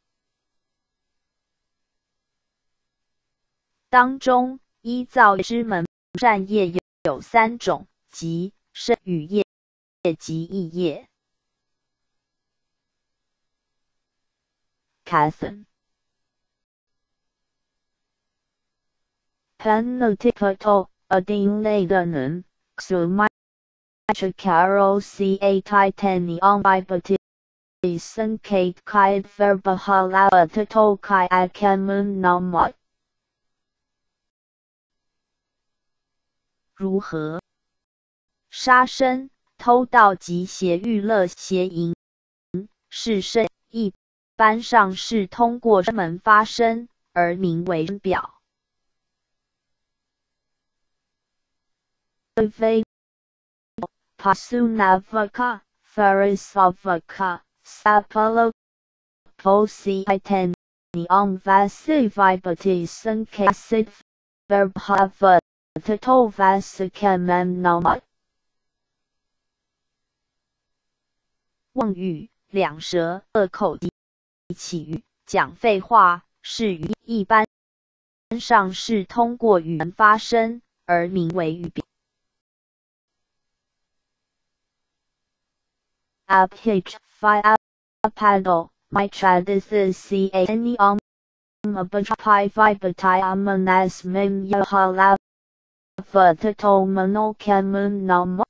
当中依造之门善业有有三种，即身语业及意业。Catherine Penotikato adinleganen xumaichakaro ca titanium bipatisen kate kite verbahala tato kai akamun namat。如何？杀生、偷盗及邪欲乐邪淫是身一般上是通过身门发生，而名为身表。Pasunavaka, Farisavaka, Sapalo, Posi Itanium Vasivibati Sankasid Verbhava Tato Vasakamam Nama。妄语、两舌、恶口及绮语、讲废话，是语一般上是通过语言发生，而名为语表。Apich fi apado my tradisis c a any um abatai vibatai amanas mem yahala vertato mano kamun nam。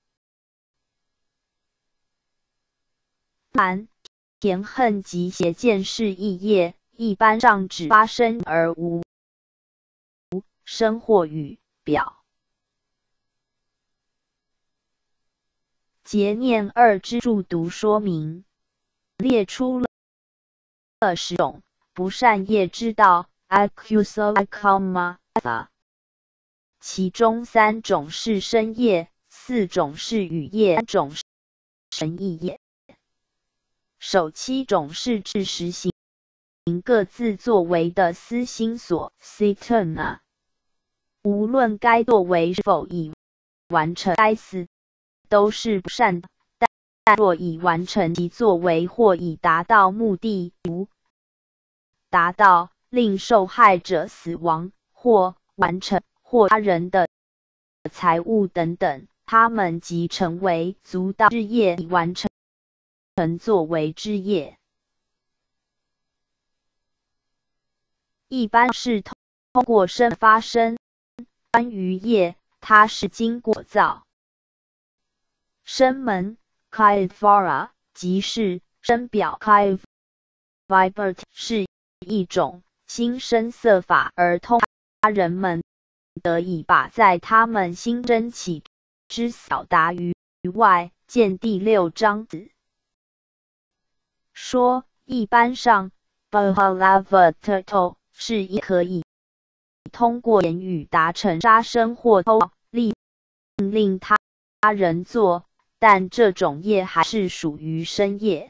然，田恨及邪见是意业，一般上只发生而无声或语表。结念二之注读说明，列出了十种不善业之道 ，acusal 其中三种是身业，四种是语业，三种是神意业。首七种是指实行各自作为的私心所 ，sitana。无论该作为是否已完成该思，都是不善的。但若已完成其作为或已达到目的，如达到令受害者死亡，或完成或他人的财物等等，他们即成为足道之业，已完成作为之业。一般是通过身发生，关于业，它是经过造。声门 Kaithvara 即是声表开 vibrate 是一种新声色法，而通他人们得以把在他们心升起之表达于外。见第六章子说，一般上 Bahalava turtle 是一可以通过言语达成杀生或偷令令他人做，但这种业还是属于身业。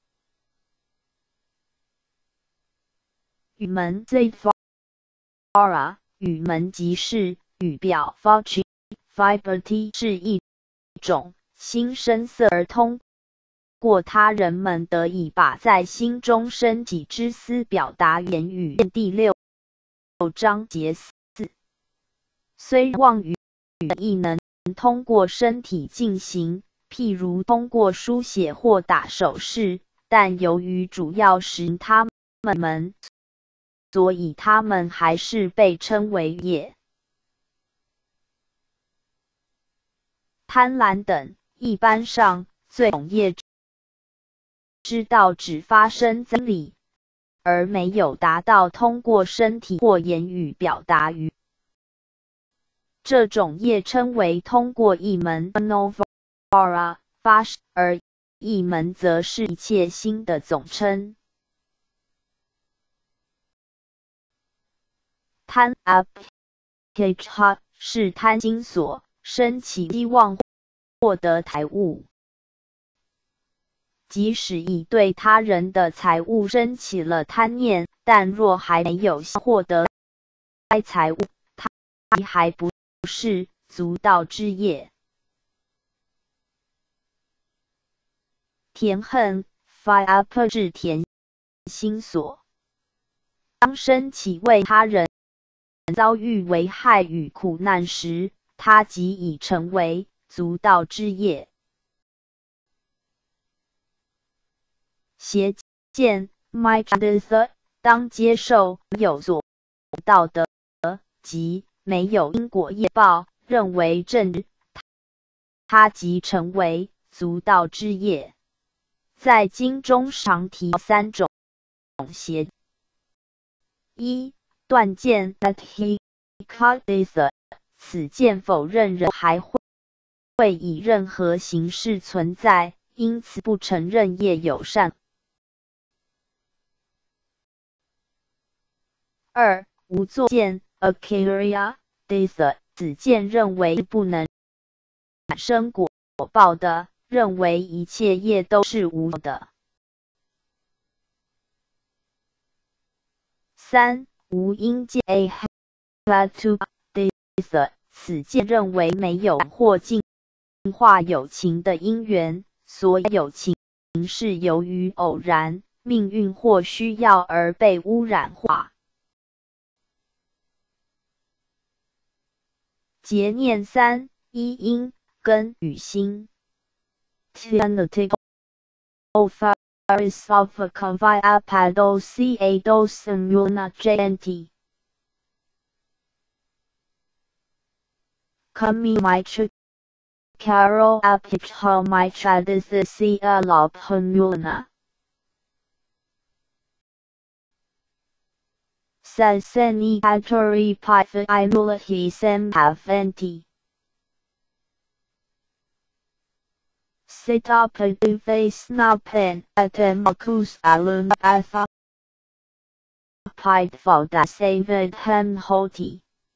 语门 Zafara 语门即是语表 Fachi Fiberty 是一种心声色，而通过他人们得以把在心中升起之思表达言语。第六章节四，虽妄语亦能通过身体进行，譬如通过书写或打手势，但由于主要使他们，所以他们还是被称为业。贪婪等一般上最懂业知道只发生真理，而没有达到通过身体或言语表达于这种业称为通过一门 Anovara 发生，而一门则是一切心的总称。贪 Apikha 是贪心所生起希望获得财物，即使已对他人的财物生起了贪念，但若还没有获得该财物，他还不是足道之业。田恨 Fiap 是田心所，当生起为他人遭遇危害与苦难时，它即已成为足道之业。邪见 Micaditha 当接受有所道德即没有因果业报，认为正它即成为足道之业。在经中常提三种邪：一、断见 Athikaditha 此见否认人还会会以任何形式存在，因此不承认业有善。二、无作见 Akirya Ditha 此见认为不能生果报的，认为一切业都是无的。三、无因见 Ahatu Ditha 此见认为没有或净化有情的因缘，所有情是由于偶然、命运或需要而被污染化。结念三：一、因根与心。Theonetic offer is of a convia pados a dos imuna genti. Kami mitra caro apikha mitra dithisia lobhumulana. Saseni atori pitha imulahi sem haventi. Sitapadu face napen atemakus alun atha. Pide foda saved hem hoti.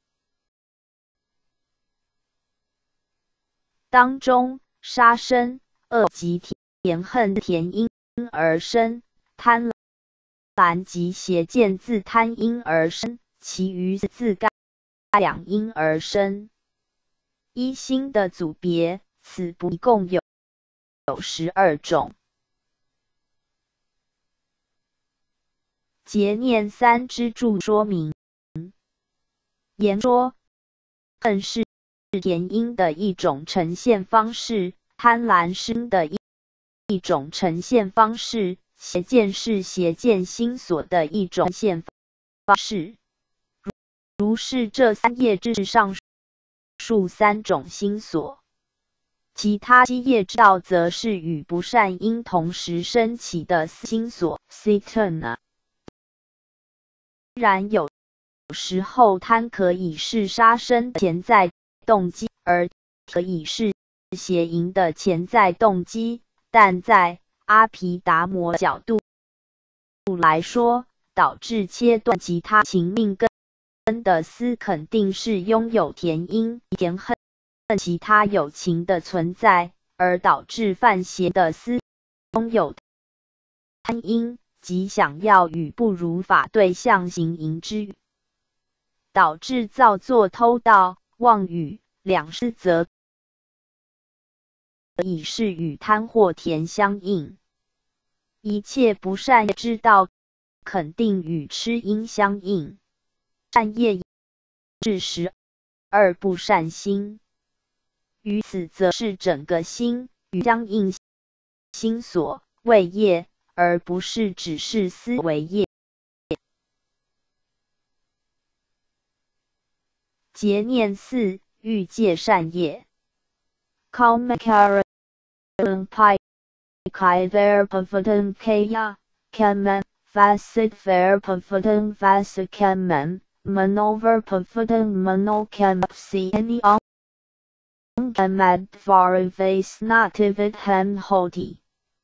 当中杀生、恶及田恨田因而生，贪婪及邪见自贪因而生，其余自该两因而生。一心的组别，此不一共有有十二种。结念三支注说明，言说恨是田因的一种呈现方式，贪婪是的一一种呈现方式，邪见是邪见心所的一种呈现方式。如是这三业之上述三种心所。 其他基业之道则是与不善因同时升起的心所 Saturn。然有时候贪可以是杀生的潜在动机，而可以是邪淫的潜在动机，但在阿毗达摩角度来说，导致切断其他情命根的思肯定是拥有甜因、甜恨其他有情的存在，而导致犯邪的思拥有贪因，即想要与不如法对象行淫之语，导致造作偷盗、妄语两失，则以是与贪或甜相应。一切不善之道肯定与痴因相应，善业是十二不善心，于此则是整个心与相应心所为业，而不是只是思为业。结念四欲界善业 Kalmakara Pai Kai Ver Pavadan Kaya Kaman Fasid Ver Pavadan Fasid Kaman Manover Pavadan Mano Kamapsi Any On Kamad Varivas Nativid Ham Hoti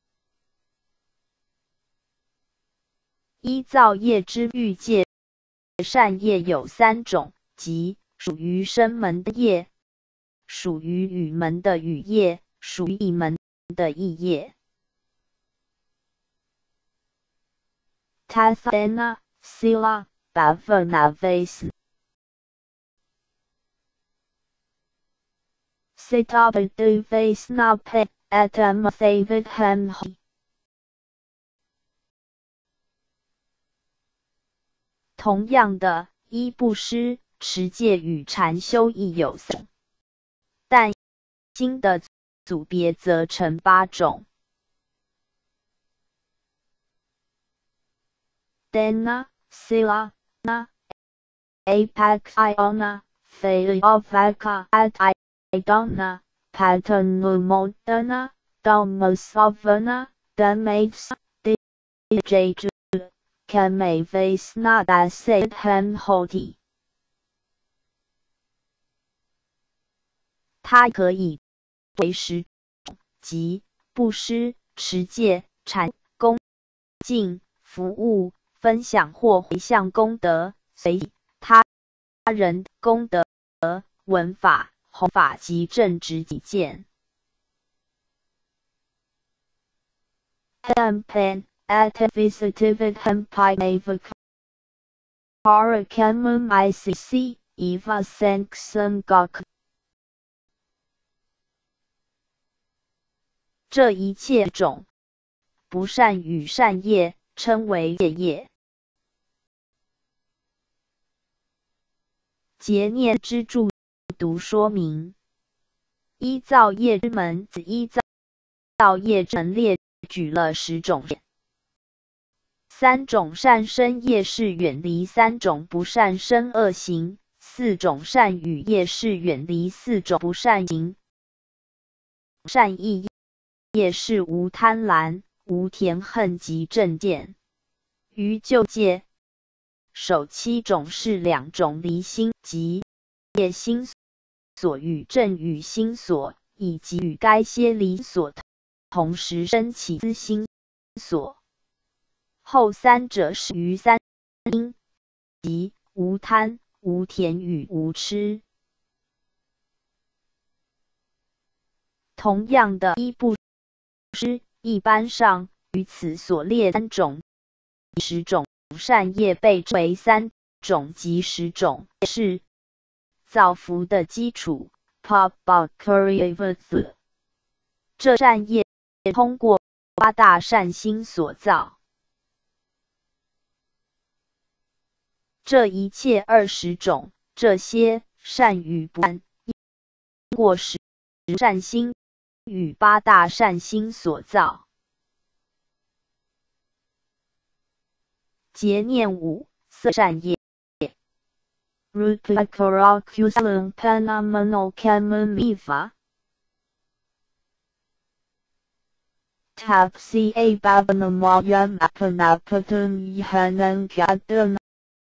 依造业之欲界善业有三种，即属于声门的业，属于语门的语业，属于意门的意业。Tathana Sila Bhavana Vas Sitabadu Vasnape Atamathavid Hamhi。同样的，依布施、持戒与禅修亦有三，但心的组别则成八种。Dana, Sila, Na, Apak Iona, Theovaka at Idona, Patanumodana, Dhammasavana, Dhammates, Dijaju, Kamavasnada Sadham Hoti。它可以为十种，即布施、持戒、禅、恭敬、服务、分享或回向功德，随他人功德、闻法、弘法及正直己见。Hampan Atavisitiv Hampai Navak Parakamum I C C Eva Sanksum Gok。这一切种不善与善业称为业业。结念之注读说明：依造业之门，子依造业之门列举了十种业。三种善生业是远离三种不善生恶行，四种善语业是远离四种不善行，善意业是无贪婪、无甜恨及正见。于救戒首七种是两种离心，即业心所与正语心所，以及与该些离所同时生起思心所。后三者是于三因，即无贪、无甜与无痴。同样的，依布施一般上于此所列三种十种善业被称为三种及十种，是造福的基础。这善业通过八大善心所造。这一切二十种，这些善与不善，因过十善心与八大善心所造。结念五色善业。Rupakarakusalam Panamano Kamamiva Tapsi Babanamaya Mapanapatan Yahanan Gadana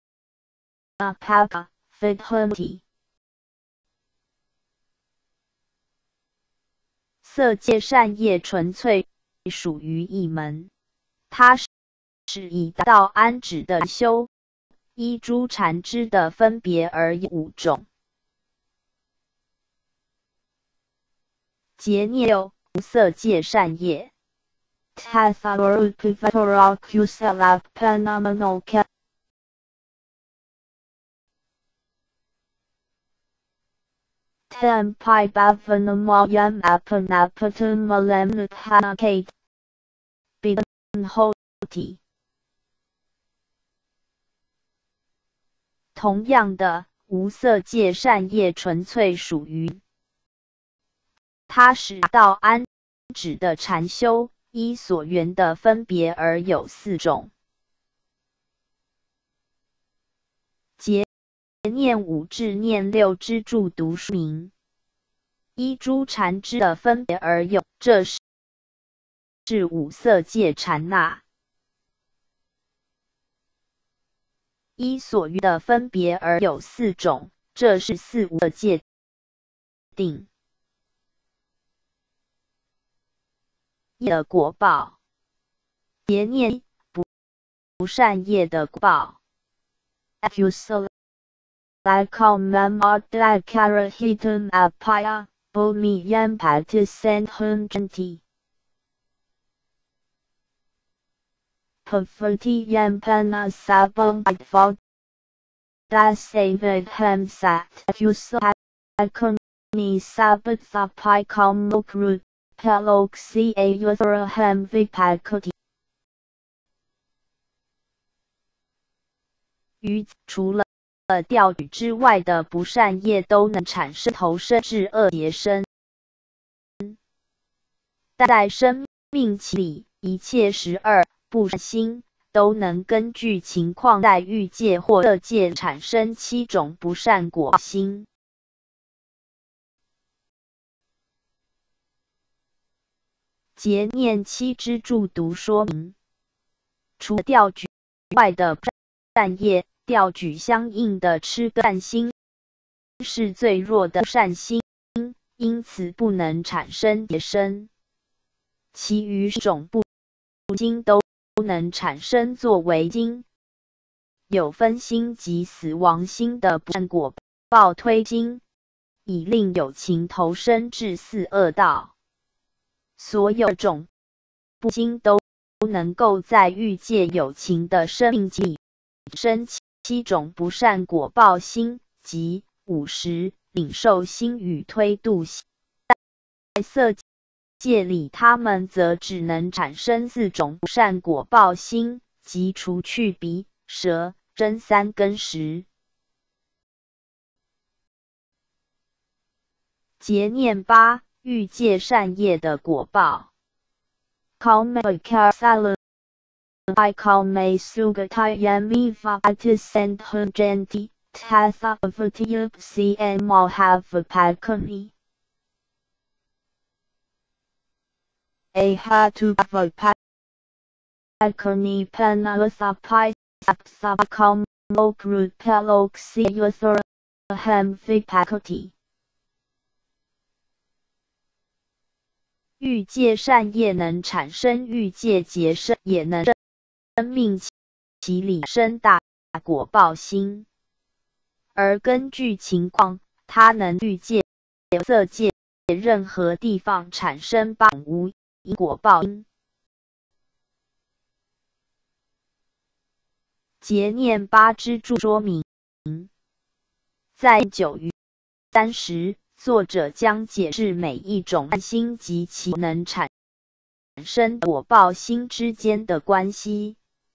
Papa Fidhunti。色界善业纯粹属于一门，它是以达到安止的修，依诸禅支的分别而有五种。结念六无色界善业。 Tatharupivatarakusalapanamanokya Tempai Bhavanamayam Apanapatan Malamnuthanakate Bidhoti。同样的，无色界善业纯粹属于它使到安止的禅修，依所缘的分别而有四种。结念五至念六之著读书名，依诸禅支的分别而有，这是是五色界禅那。依所缘的分别而有四种，这是四无色界定。的果报，结念不不善业的果报。 Acusalakamamadakarahitan apaya Bumiyam patisan hunjanti Paverti yampana sabam adval Dasavid hamsat Acusalakuni sabat sapai kalmukrut Peloxi ayuthraham vipakoti。于除了钓鱼之外的不善业都能产生投生至恶劫身，但在生命期里，一切十二不善心都能根据情况在欲界或色界产生七种不善果心。结念七支著读说明，除了钓举外的不善业，钓举相应的痴干心是最弱的善心，因此不能产生劫身。其余种不经都能产生作为经，有分心及死亡心的不善果报推经，以令有情投生至四恶道。所有种不经都能够在欲界有情的生命里生七种不善果报心，即五十领受心与推度心。在色界里，它们则只能产生四种不善果报心，即除去鼻、舌、身三根识。结念八欲界善业的果报。 Kaume Karsala I Kaume Sugatayami Vatisend Hunjanti Tatha Avatiup Cm Malhavapakani Ahatu Vapakani Panalasapai Sapsapakam Mokrut Peloxi Yuthuraham Vipakoti。 欲界善业能产生欲界劫身，也能生命其里生大果报心，而根据情况，它能欲界、色界任何地方产生八种无因果报因。结念八支著说明，在九于三十。作者将解释每一种善心及其能产生果报心之间的关系。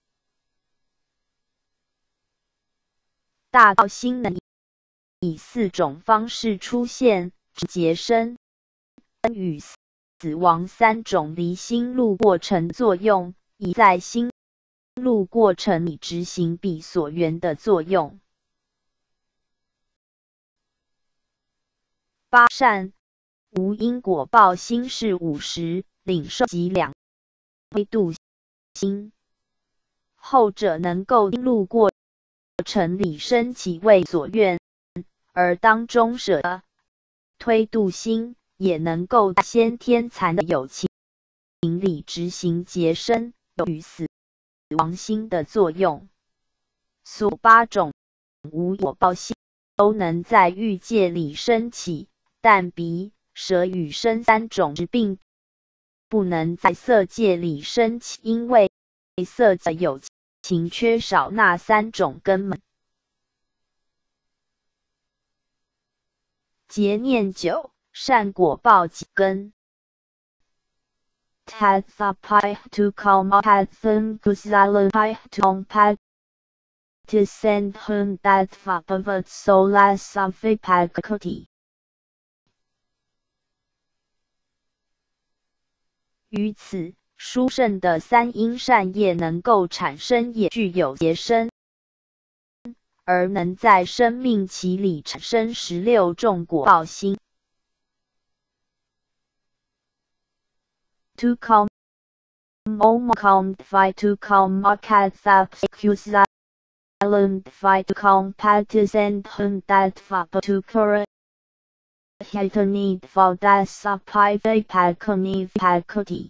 大道心能以四种方式出现：劫身、与死亡三种离心路过程作用，以在心路过程里执行彼所缘的作用。八善无因果报心是五十，领受及两推度心，后者能够经路过程里生起为所愿，而当中者推度心也能够在先天残的有情里执行结生，有与死亡心的作用。所八种无我报心都能在欲界里升起，但鼻、舌与身三种并不能在色界里升起，因为色界有情缺少那三种根本。结念九，善果报几根。Tathapai tu kaumahathan kusalapai tongpat tisendhun tathapavat solasafipakoti。于此，殊胜的三因善业能够产生，也具有结生，而能在生命期里产生十六种果报心。To come, om come fight to come makat thap excuse island fight to come patis and hun that fap to correct hitani for that supply pakoni pakoti。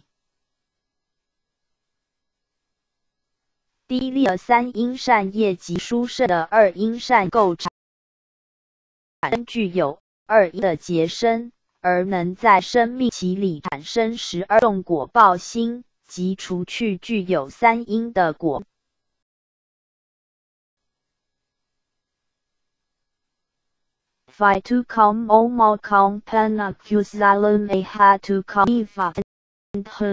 低劣三因善业及殊胜的二因善构产具有二因的结生，而能在生命期里产生十二种果报心，即除去具有三因的果。Five to come omo come panacusalam a had to come eva and her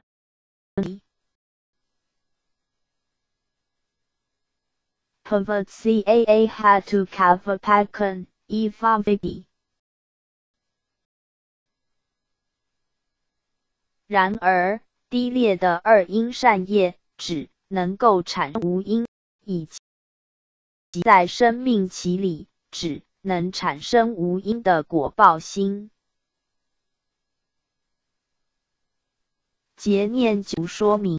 Pavot caa had to cover pakan eva vidi。然而，低劣的二因善业只能够产生无因，以及在生命期里只能产生无因的果报心。结念九说明，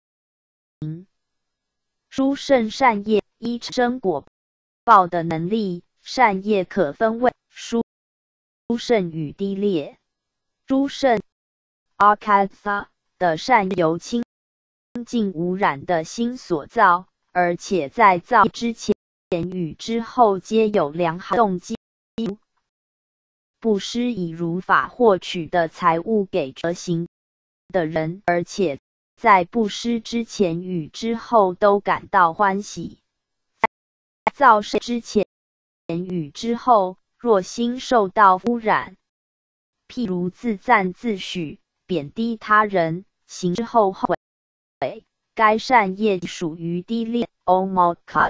殊胜善业依产生果报的能力，善业可分为殊胜与低劣。殊胜 Arkatha 的善由清净无染的心所造，而且在造之前与之后皆有良好动机，布施以如法获取的财物给折行的人，而且在布施之前与之后都感到欢喜。在造圣之前与之后，若心受到污染，譬如自赞自诩、贬低他人，行之后后悔，该善业属于低劣 Omokka。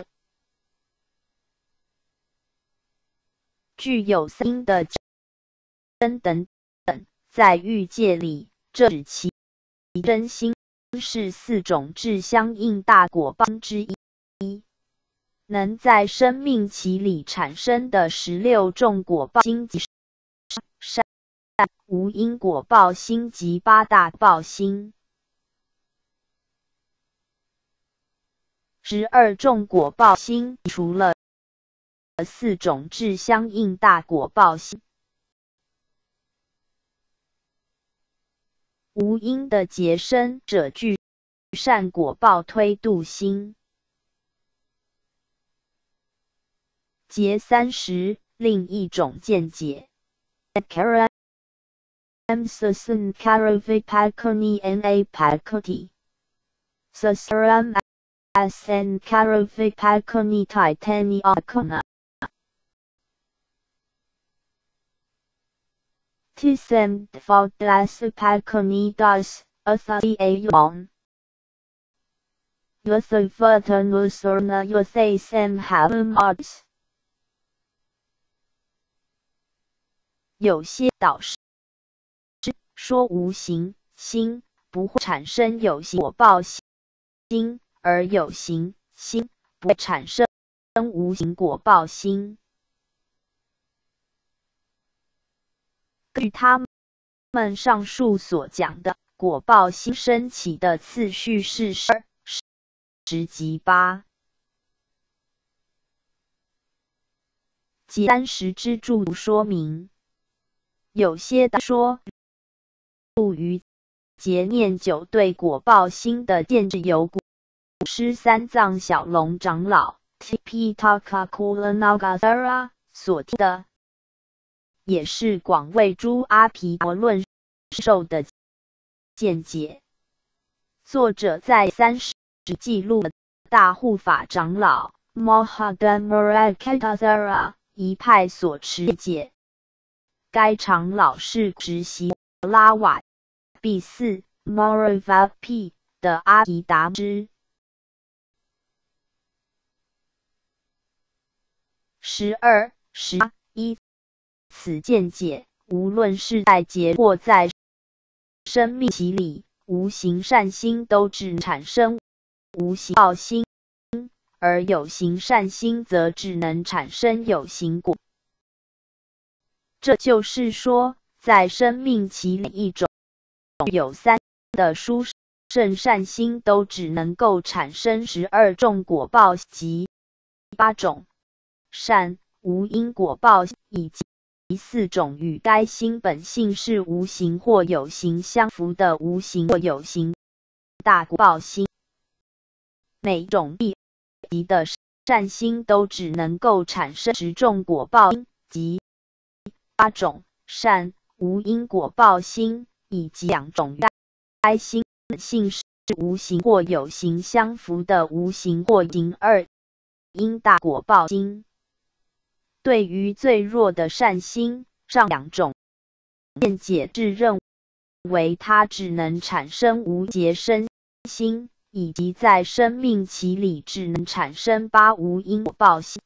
具有三因的真等等，在欲界里，这指其真心是四种智相应大果报之一，能在生命期里产生的十六种果报心及善无因果报心及八大报心。十二种果报心除了四种智相应大果报心，无因的结生者具善果报推度心。结三十，另一种见解。Karam sasan karavipakoni na pakoti sasaram asan karavipakoni titani akona tisem dvaldasipakoni das athati ayon Yuthavathanusurna yuthasem havamods。有些导师说无形心不会产生有形果报心，而有形心不会产生无形果报心。根据他们上述所讲的， 果报心升起的次序是十二、十及八。解三十之注说明，有些的说，入于结念九对果报心的见智由古师三藏小龙长老 Tipitaka Kulanagasara 所提的，也是广为诸阿毗陀论授的见解。作者在三十记录大护法长老 Mahadamarakatasara 一派所持解。该长老是直袭拉瓦第四 Moravapi 的阿毗达支。十二、十一此见解，无论是在劫或在生命期里，无形善心都只产生无形报心，而有形善心则只能产生有形果。这就是说，在生命期里，一种有三的殊胜善心都只能够产生十二种果报及八种善无因果报，以及四种与该心本性是无形或有形相符的无形或有形大果报心。每一种一级的善心都只能够产生十种果报及八种善无因果报心，以及两种该心本性是无形或有形相符的无形或形二因大果报心。对于最弱的善心，上两种见解智认为它只能产生无结生心，以及在生命期里只能产生八无因果报心。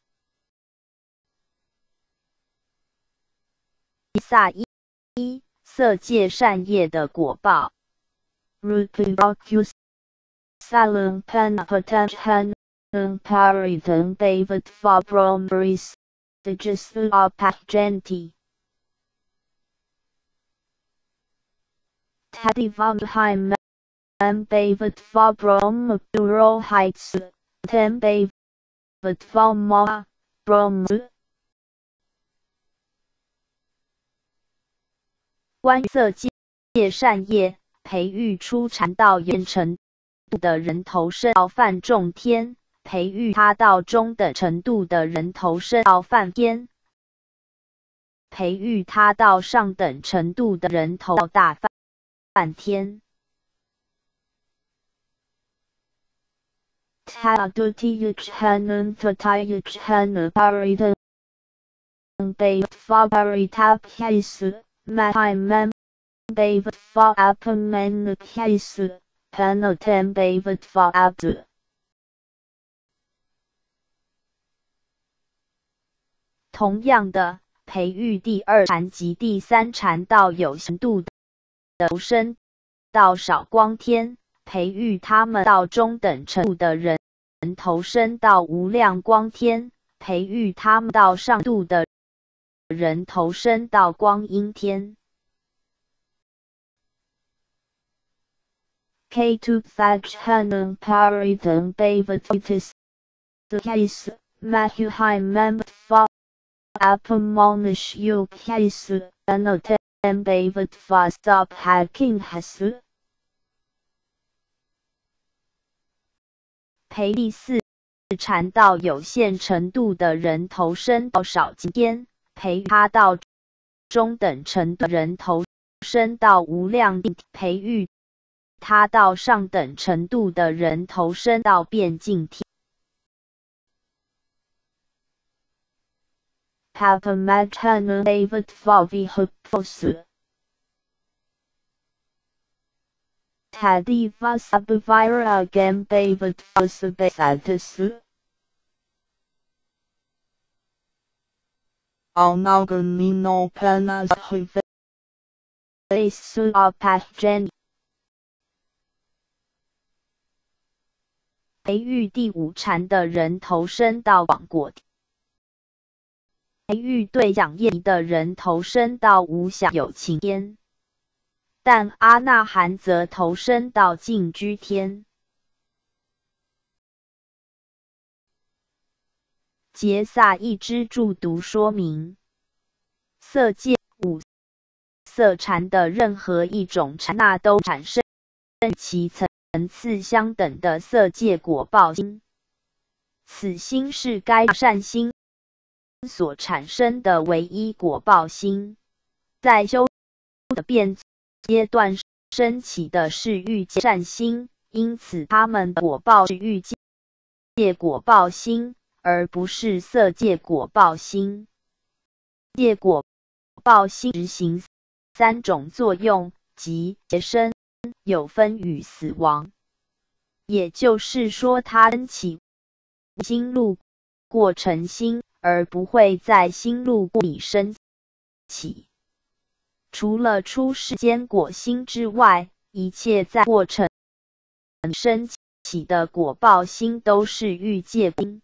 萨一一色界善业的果报。Rupivacus Salam Panapatan Paritan David Fabromeris The Jesu Apagenti Tadivamheim M. David Fabrom Bureau Heights Tem David Fama Brom 观色界善业，培育出禅到严程度的人投身到梵众天，培育他到中等程度的人投身到梵天，培育他到上等程度的人投到大梵天。Tadutiyachhanan Tatayachhana Paritan David Faparitapyais Mahimam David Fapamanapyais Panatam David Fabdu同样的，培育第二禅及第三禅到有程度的投身到少光天，培育他们到中等程度的人投身到无量光天，培育他们到上度的人投身到光阴天。K two Thakhanam Paritam David Vitis The Case Matthew Himem Fa Apamonish Yu Case Anotem David Fa Stop Hacking Hasu 培第四禅到有限程度的人投身到少经天，培育他到中等程度的人投身到无量定，培育他到上等程度的人投身到变境天。Papamadhana David Favi Hupfosu Tadiva Sabavira Gam David Fosabesatus Alnaganino Panas Huve Su Apageni培育第五禅的人投身到广果，培育对讲业的人投身到无想有情天， 但阿那含则投身到净居天。杰萨一支注读说明：色界五色禅的任何一种禅那都产生其层次相等的色界果报心，此心是该善心所产生的唯一果报心。在修的变阶段升起的是欲界善心，因此他们的果报是欲界果报心，而不是色界果报心。界果报心执行三种作用，即结生、有分与死亡。也就是说，它升起心路过程心，而不会在心路过里升起。除了出世间果心之外，一切在过程升起的果报心都是欲界心。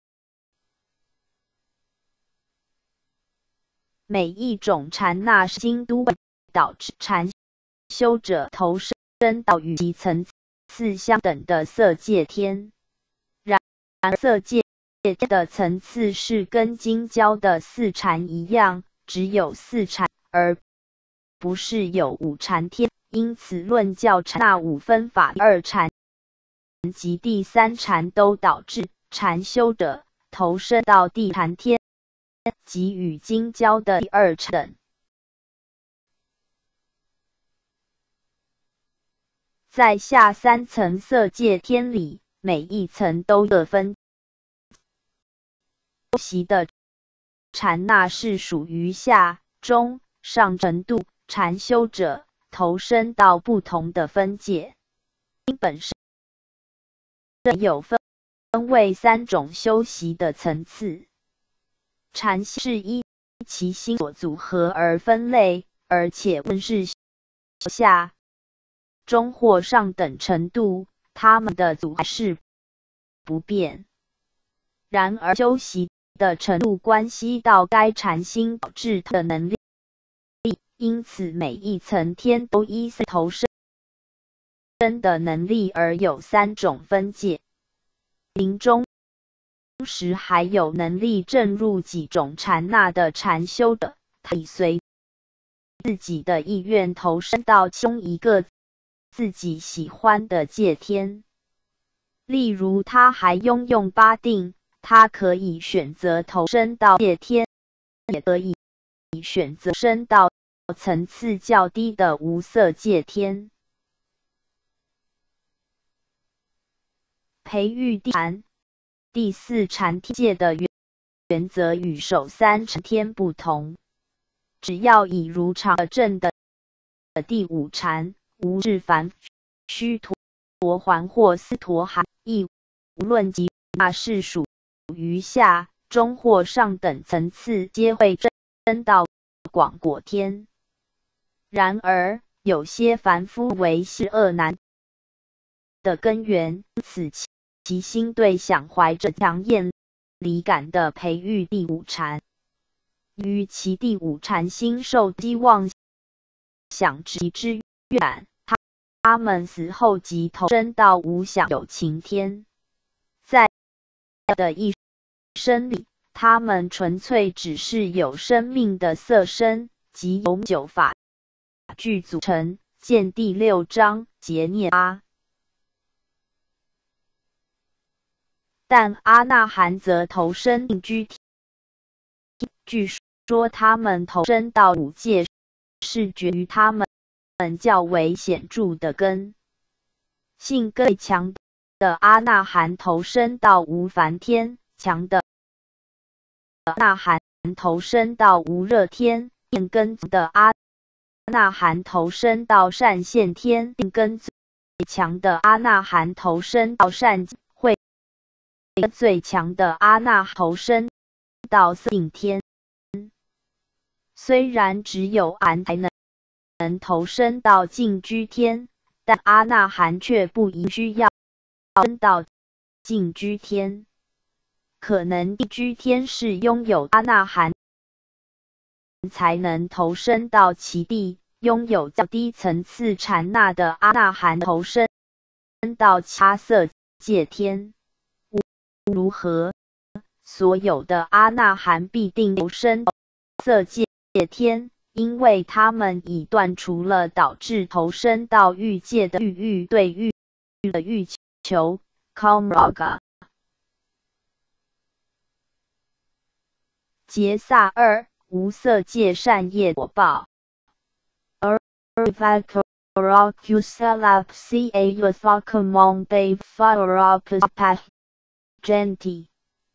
每一种禅那心都会导致禅修者投身到与其层次相等的色界天。然而色界天的层次是跟经教的四禅一样，只有四禅，而不是有五禅天。因此论教禅那五分法二禅及第三禅都导致禅修者投身到第禅天及与经教的第二禅等。在下三层色界天里，每一层都各分习的禅那是属于下、中、上程度禅修者投身到不同的分界。本身有分为三种修习的层次，禅是依其心所组合而分类，而且问是下、中或上等程度，它们的组合是不变。然而修习的程度关系到该禅心导致的能力，因此每一层天都依投身的能力而有三种分界。临终时还有能力证入几种禅那的禅修者，他以随自己的意愿投身到其中一个自己喜欢的界天。例如他还拥有八定，他可以选择投身到界天，也可以选择升到层次较低的无色界天。培育第禅第四禅界的原则与首三禅天不同，只要以如常正的第五禅无是凡须陀环或斯陀含，亦无论即那是属于下、中或上等层次，皆会升到广果天。然而有些凡夫为是恶难的根源，因此其其心对想怀着强厌离感的培育第五禅，于其第五禅心受激妄想执之愿，他他们死后即投身到无想有情天。在的一生里，他们纯粹只是有生命的色身，即由九法具组成。见第六章结念阿。但阿那含则投身定居天。据说他们投身到五界是决于他们较为显著的根性更强的阿那含投身到无烦天，强的阿那含投身到无热天，变根的阿那含投身到善现天，变根最强的阿那含投身到善会最强的阿那投身到色定天。虽然只有阿才能能投身到净居天，但阿那含却不一需要升到净居天。可能净居天是拥有阿那含才能投身到其地， 拥有较低层次禅那的阿那含投身到其他色界天。无论如何，所有的阿那含必定投身色界天，因为他们已断除了导致投身到欲界的欲欲对欲的欲求 （kamraga）。结萨二无色界善业果报。而 Vakusalapca Yuthakamon Bay Farapas Genti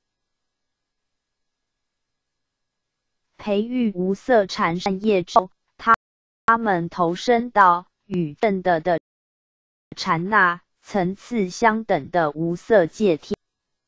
培育无色禅善业之后，他他们投身到与正的的禅那层次相等的无色界天。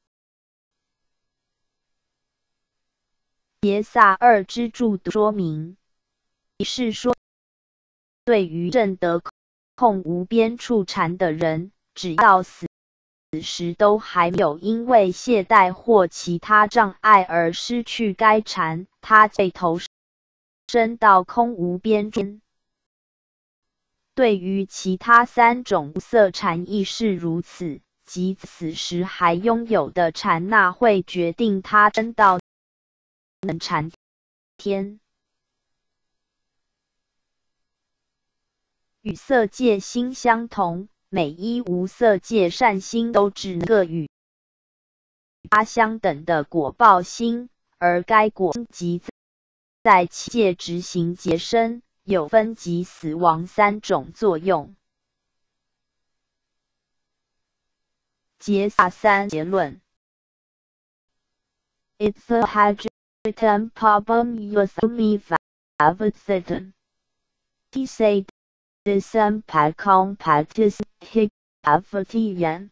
结萨二之注读说明是说，对于证得空无边处禅的人，只要死时都还没有因为懈怠或其他障碍而失去该禅，他被投身到空无边处。对于其他三种无色禅亦是如此，即此时还拥有的禅那会决定他升到能禅天。与色界心相同，每一无色界善心都只能各与它相等的果报心，而该果即在其界执行结生，有分及死亡三种作用。结萨三结论 It's a hydrogen problem with me Avithitan. He said Some compactus hic avitian.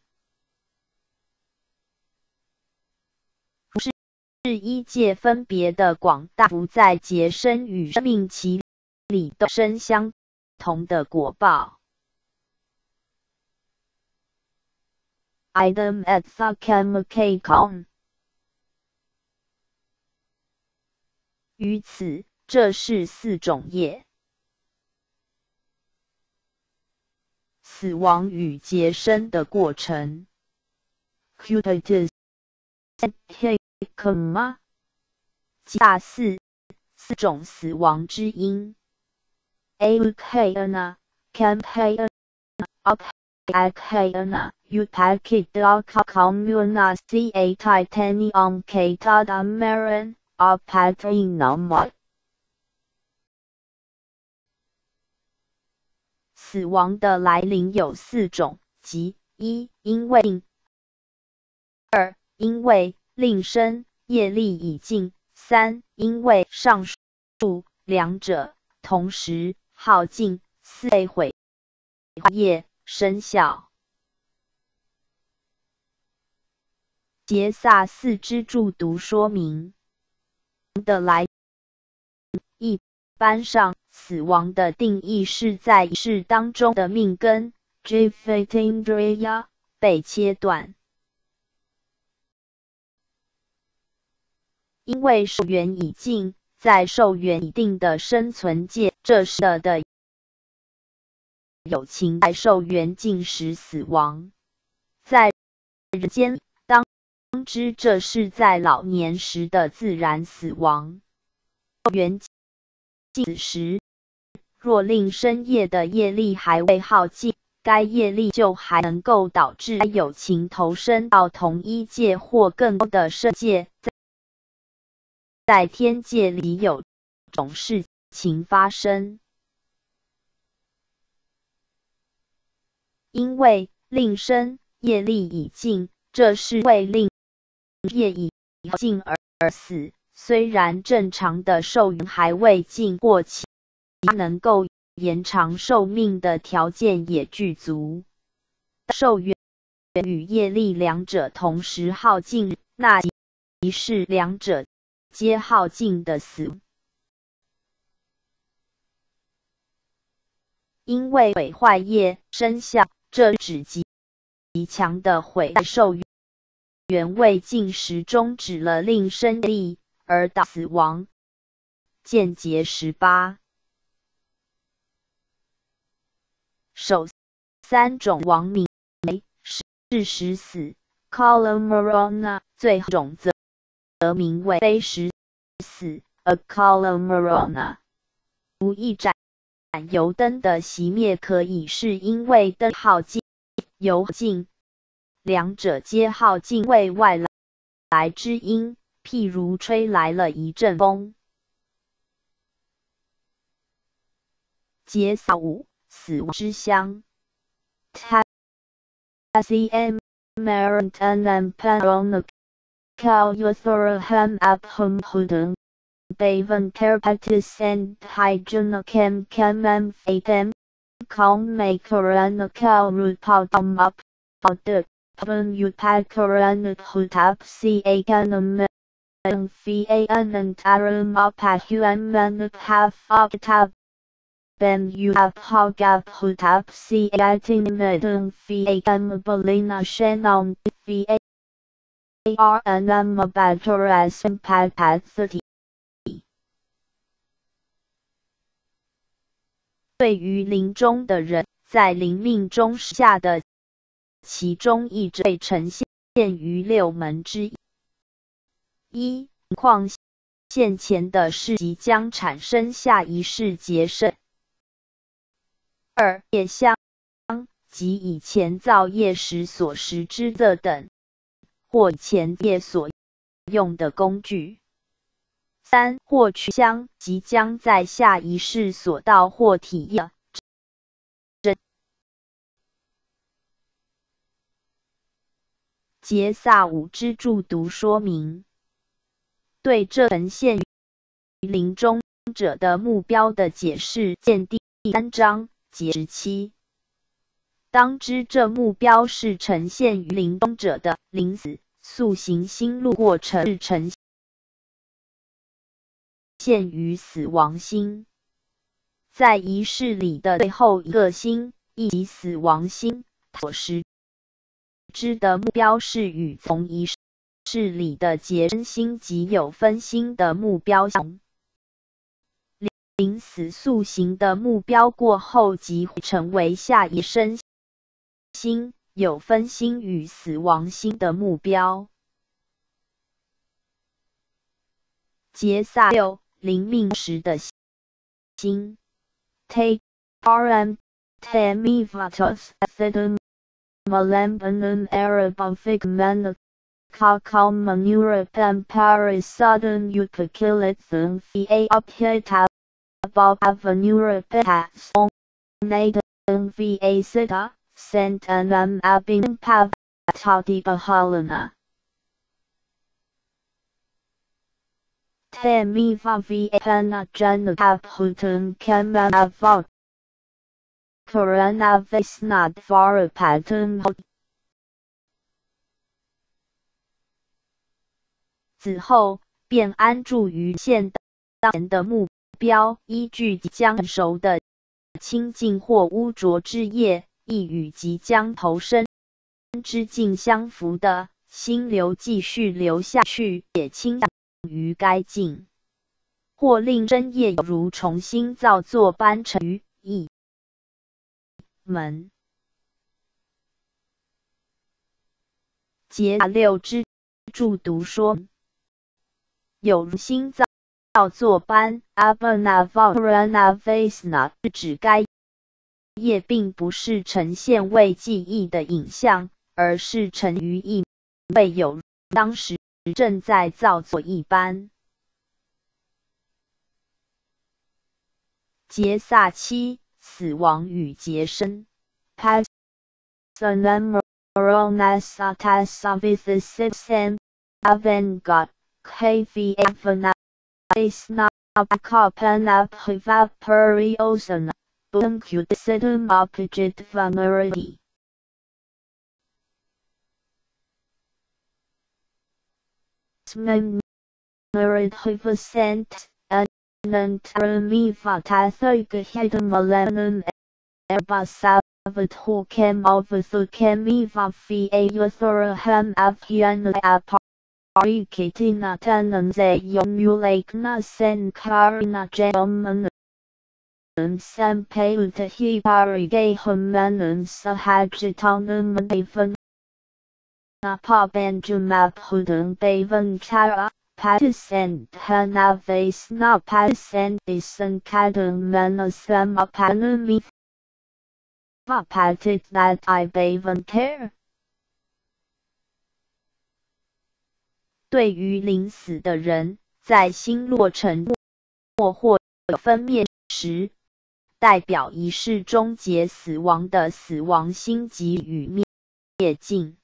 是一界分别的广大不在结生与生命其里都生相同的果报。Idem et thakemikon. 于此，这是四种业。死亡与结生的过程。Cutatis Hikama 大四四种死亡之因。Aukana Campana Upakana Upakidakakomuna Ca Titanium Katadamaran Upatrinama。死亡的来临有四种，即一因为病，二因为令生业力已尽，三因为上述两者同时耗尽，四被毁业生效。结萨四之注读说明的来一般上。死亡的定义是在一世当中的命根 Jivatindriya 被切断，因为寿元已尽，在寿元已定的生存界，这时的有情在寿元尽时死亡。在人间当知这是在老年时的自然死亡。寿元尽时，若令生业的业力还未耗尽，该业力就还能够导致有情投身到同一界或更高的圣界。在天界里有种事情发生，因为令生业力已尽，这是为令业已尽而而死。虽然正常的寿元还未尽，或其他能够延长寿命的条件也具足。寿元与业力两者同时耗尽，那即是两者皆耗尽的死。因为毁坏业生效，这指极强的毁在寿元未尽时终止了令生力，而导死亡。见节十八。 首三种王名为是时死 Colomerona， 最后种则则名为非时死 Acolomerona。无一盏油灯的熄灭可以是因为灯耗尽、油尽，两者皆耗尽为外来之因，譬如吹来了一阵风。节撒五，死亡之乡。Tacm Marantanam Paronok Caluthoram Aphum Hudum Bavan Carpatis and Hygienocam Camam Fatem Calm Makerana Cal Rupautum Up Powder Pun Upakaranut Hutap C A Canam Phi and Tarum Up Ahuan Manuk Half Octave Ben you have hogap hutap C atin medum Phi Camabalina Shenon Phi R Anamabadoras and Pad Pad thirty。对于临终的人，在临命终时下的其中一者被呈现于六门之一。一、情况现前的事即将产生下一世劫甚。二、业相即以前造业时所食之色等，或以前业所用的工具。三、或取相即将在下一世所到或体验。节撒五之注读说明，对这呈现于临终者的目标的解释见第三章节十七。当知这目标是呈现于临终者的临死速行心路过程，是呈现于死亡心。在一世里的最后一个心，亦即死亡心，所实知的目标是与从一世里的结生心及有分心的目标相同。临死速行的目标过后，即会成为下一生心、有分心与死亡心的目标。节撒六，临命时的心。Take rm temivatos athedum malambanum arabovic manuk kakal manurapam parisodon upakilithum va uphitab Bob Avenura Pats on Nathan Va Sita Santanam Abin Pav Tadi Bahalana Temiva Va Panajana Abhutan Kamam Avot Korana Visnad Varapatan 此后便安住于现当前的目标，依据即将成熟的清净或污浊之业，亦与即将投生之境相符的心流继续流下去，也倾向于该境，或令真业有如重新造作般成于一门。节六之注读说，有如新造造作般 Abhanavarana 是指该业并不是呈现为记忆的影像，而是成于一为有如当时正在造作一般。节撒七，死亡与劫生。Pasanam Ronasatasavithasipsam Avangard Kv Avana Isna Kapanap Hivapuriosana Bunkudisidum Opijit Vamaradi Smen Murid Hivasent Anantarami Vatathoikahidam Alanum Erbasavat Hokem Ovathukemi Vafi Ayuthoraham Avhian Apar Kitina Tananze Yomulakna Sen Karina Jomana 三配的 hipari 给他们撒海之汤的们被分。那怕 Benjamin 不能被分开啊 ，Patterson 和那 Face 那 Patterson 的生开的们的什么 Panami 发 Patted that I 被分开。对于临死的人，在星落沉没或分灭时，代表仪式终结死亡的死亡星给予灭灭尽。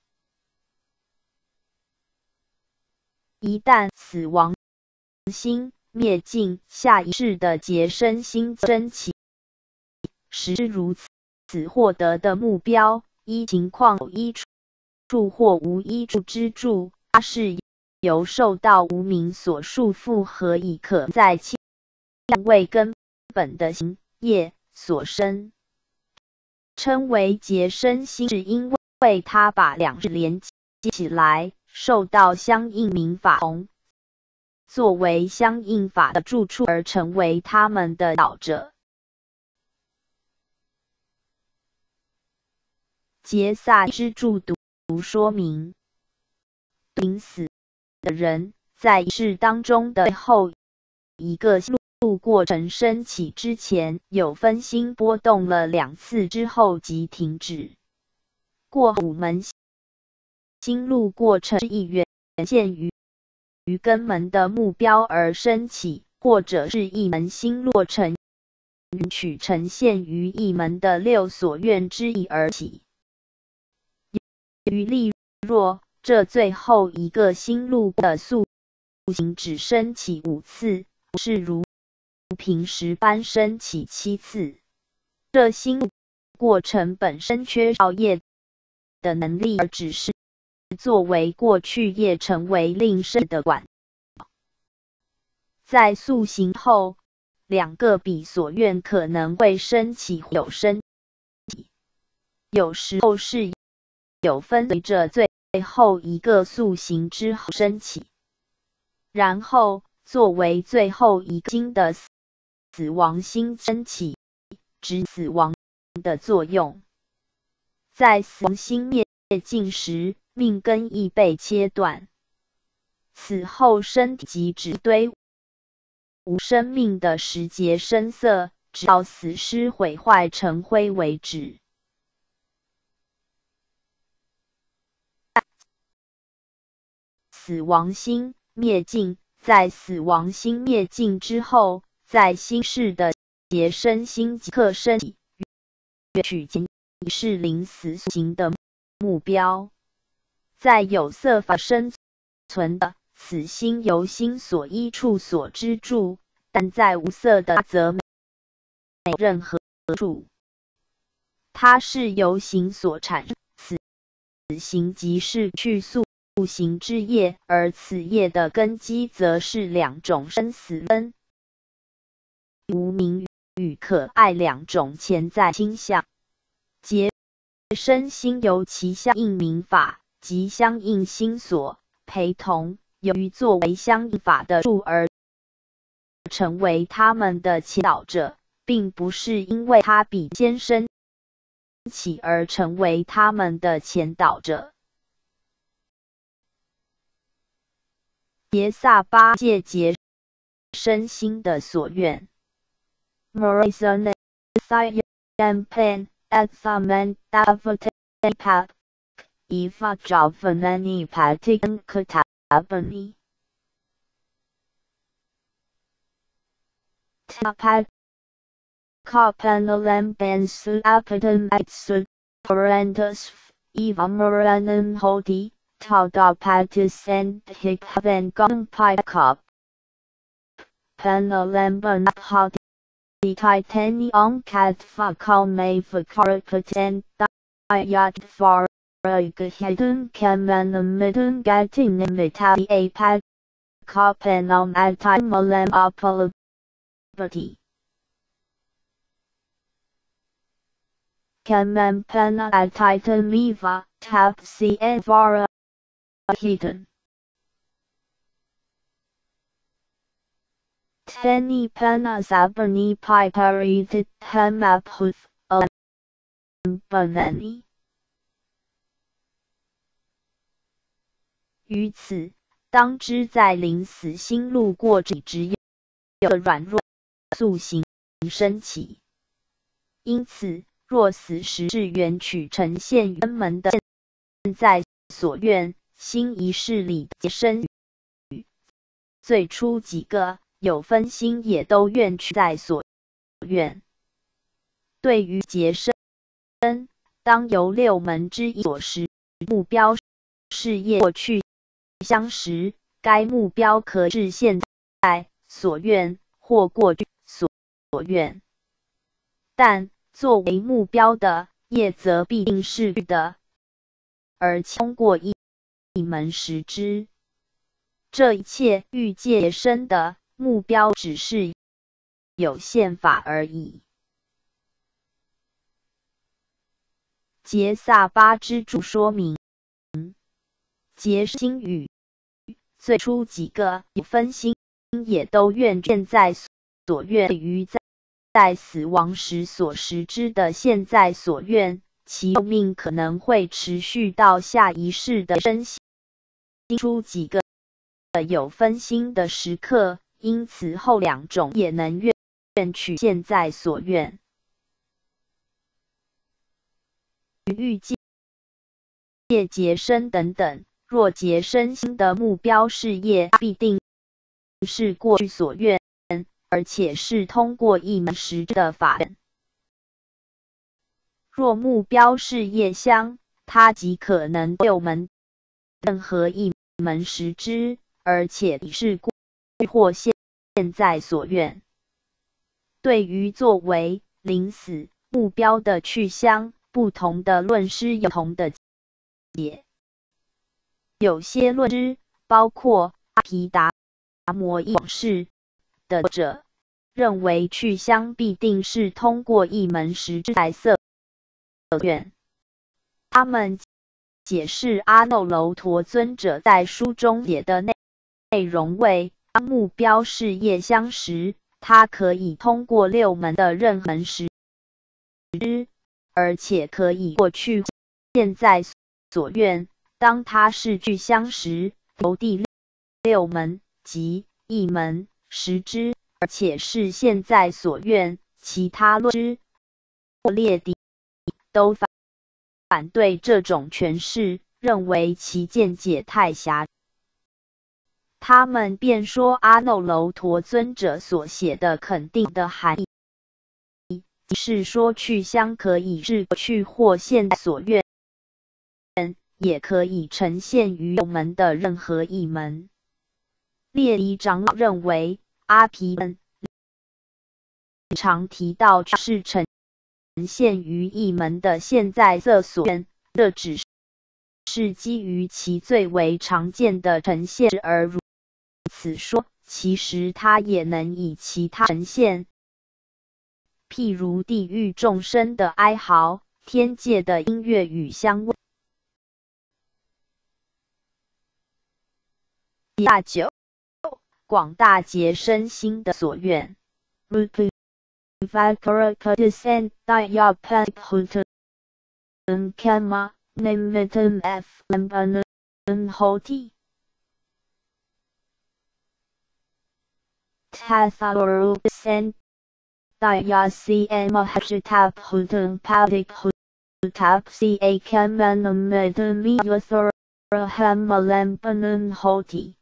一旦死亡星灭尽，下一世的结生星升起，时如此获得的目标，依情况有依处或无依处之助，它是由受到无明所束缚和以可在其为根本的行业所生，称为结生星，是因为它把两世连接起来，受到相应明法同，作为相应法的住处而成为他们的导者。杰萨之注读说明，临死的人在仪式当中的最后一个路过程升起之前，有分心波动了两次之后即停止。过五门心路过程是以原限于于根门的目标而升起，或者是一门心落成允许呈现于一门的六所愿之意而起。于例若这最后一个心路的速行只升起五次，是如平时般升起七次，这心路过程本身缺少业的能力，而只是作为过去业成为令生的管。在速行后，两个比所愿可能会升起有升起，有时候是有分随着最后一个速行之后升起，然后作为最后一个新的死亡星升起，指死亡的作用。在死亡星灭尽时，命根亦被切断，此后身体即指堆无生命的时节生色，直到死尸毁坏成灰为止。死亡星灭尽，在死亡星灭尽之后，在新世的结生星即刻升起，取前是临死行的目标。在有色法生存的此星由心所依处所支柱，但在无色的则没有任何处，它是由行所产生，此行即是去速行之业，而此业的根基则是两种生死分，无明与可爱两种潜在倾向。结生心由其相应明法及相应心所陪同，由于作为相应法的助而成为他们的前导者，并不是因为他比先升起而成为他们的前导者。杰萨八戒结生心的所愿 Morrison Plan Examen Davatap Ifa Javanani Patikan Katabani Tapat Carpanalam Bensu Apatam Exud Parentus Eva Moranum Hodi Tauda Patis and Hikhaven Gong Pai Cup Panalamban Hodi Titanium Cat Fakal May Fakarapaten Dayat Far Hidden Kamanam Midden Gatin Imitabi A Pat Carpenum Atimalam Apolabati Kamampana Atitamiva Tap C and Vara Hidden Teni Panasabani Piparitit Hamaputh Banani。于此，当知在临死心路过之只有个软弱塑形升起。因此，若死时是缘取呈现根门的现在所愿，心一事里结生语，最初几个有分心也都愿取在所愿。对于结生，当由六门之一所识目标事业过去相识，该目标可至现在所愿或过去所愿。但作为目标的业则必定是的，而通过一一门识之。这一切欲界生的目标只是有限法而已。杰萨巴之注说明，结心语最初几个有分心也都愿见在所愿于在在死亡时所实知的现在所愿，其寿命可能会持续到下一世的身心出几个有分心的时刻，因此后两种也能愿取现在所愿。欲界结生等等，若结生心的目标事业必定是过去所愿，而且是通过一门识的法愿。若目标事业相，它即可能六门任何一门识之，而且已是过去或现在所愿。对于作为临死目标的去向，不同的论师有不同的解。有些论师，包括阿毗达摩往事的者，认为去向必定是通过一门识之白色愿。他们解释阿耨楼陀尊者在书中写的内内容为：当目标事业相识，它可以通过六门的任何门识，而且可以过去现在所愿。当它是具相识，由第六门即一门识之，而且是现在所愿。其他论师或列敌都反反对这种诠释，认为其见解太狭。他们便说阿耨楼陀尊者所写的肯定的含义是说去向可以是过去或现在所愿，也可以呈现于六门的任何一门。列敌长老认为阿毗门常提到是呈现于一门的现在色所愿，这只是基于其最为常见的呈现而如此说，其实它也能以其他呈现，譬如地狱众生的哀嚎、天界的音乐与香味。下九，广大结生心的所愿。Vakarakadusen Dayapathutan Kama Nimitam F Lambanan Hoti Tatharusen Dayasi Mahajitaphutan Padikutapsi Akamanamedami Yuthurahamalambanan Hoti。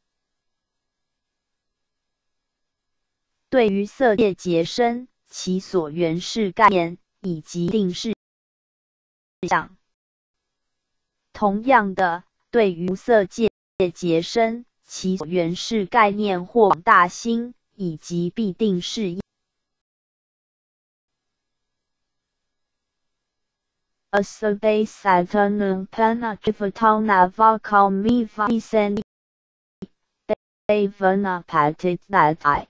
对于色界结生，其所缘是概念以及定式相。同样的，对于无色界结生，其所缘是概念或广大心以及必定是意。Asabay satanung panakivatauna vakami viseni devana patit natai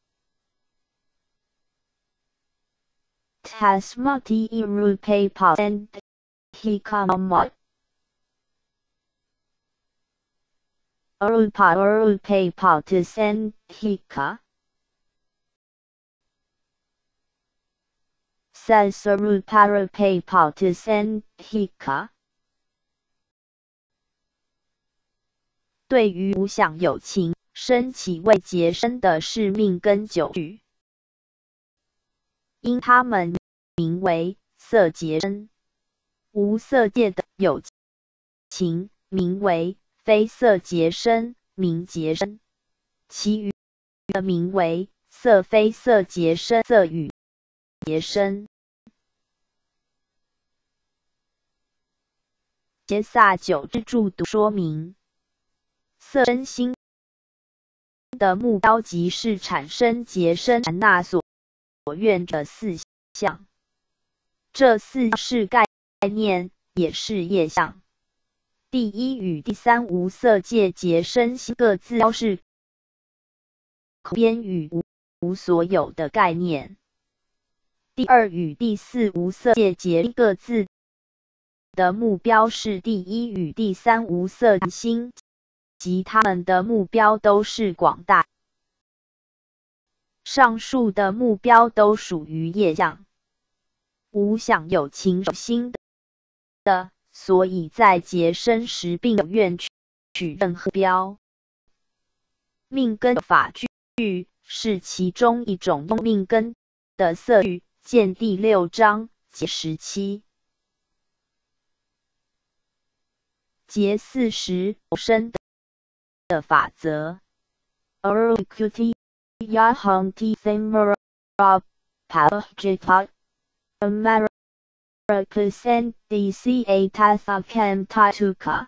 Tasmati irupe paten hikamat Arupa arupe patisen hika sasaruparapaypautis hika。对于无想有情，生起为结生的是命根九句，因他们名为色结生。无色界的有情名为非色结生，名结生。其余的名为色非色结生，色与结生。结萨九支注读说明，色身心的目标即是产生结生禅那所愿的四项。这四是概念，也是业相。第一与第三无色界结生心各自标示口边与无无所有的概念。第二与第四无色界结各自的目标是第一与第三无色心，即他们的目标都是广大。上述的目标都属于业相，无想有情心的，所以在结生时并有愿取取任何标。命根法句是其中一种用命根的色句，见第六章解十七。结四时生的法则 Arukuti Yahanti Thimara Pajita Americasen D C A Tathakam Tatuka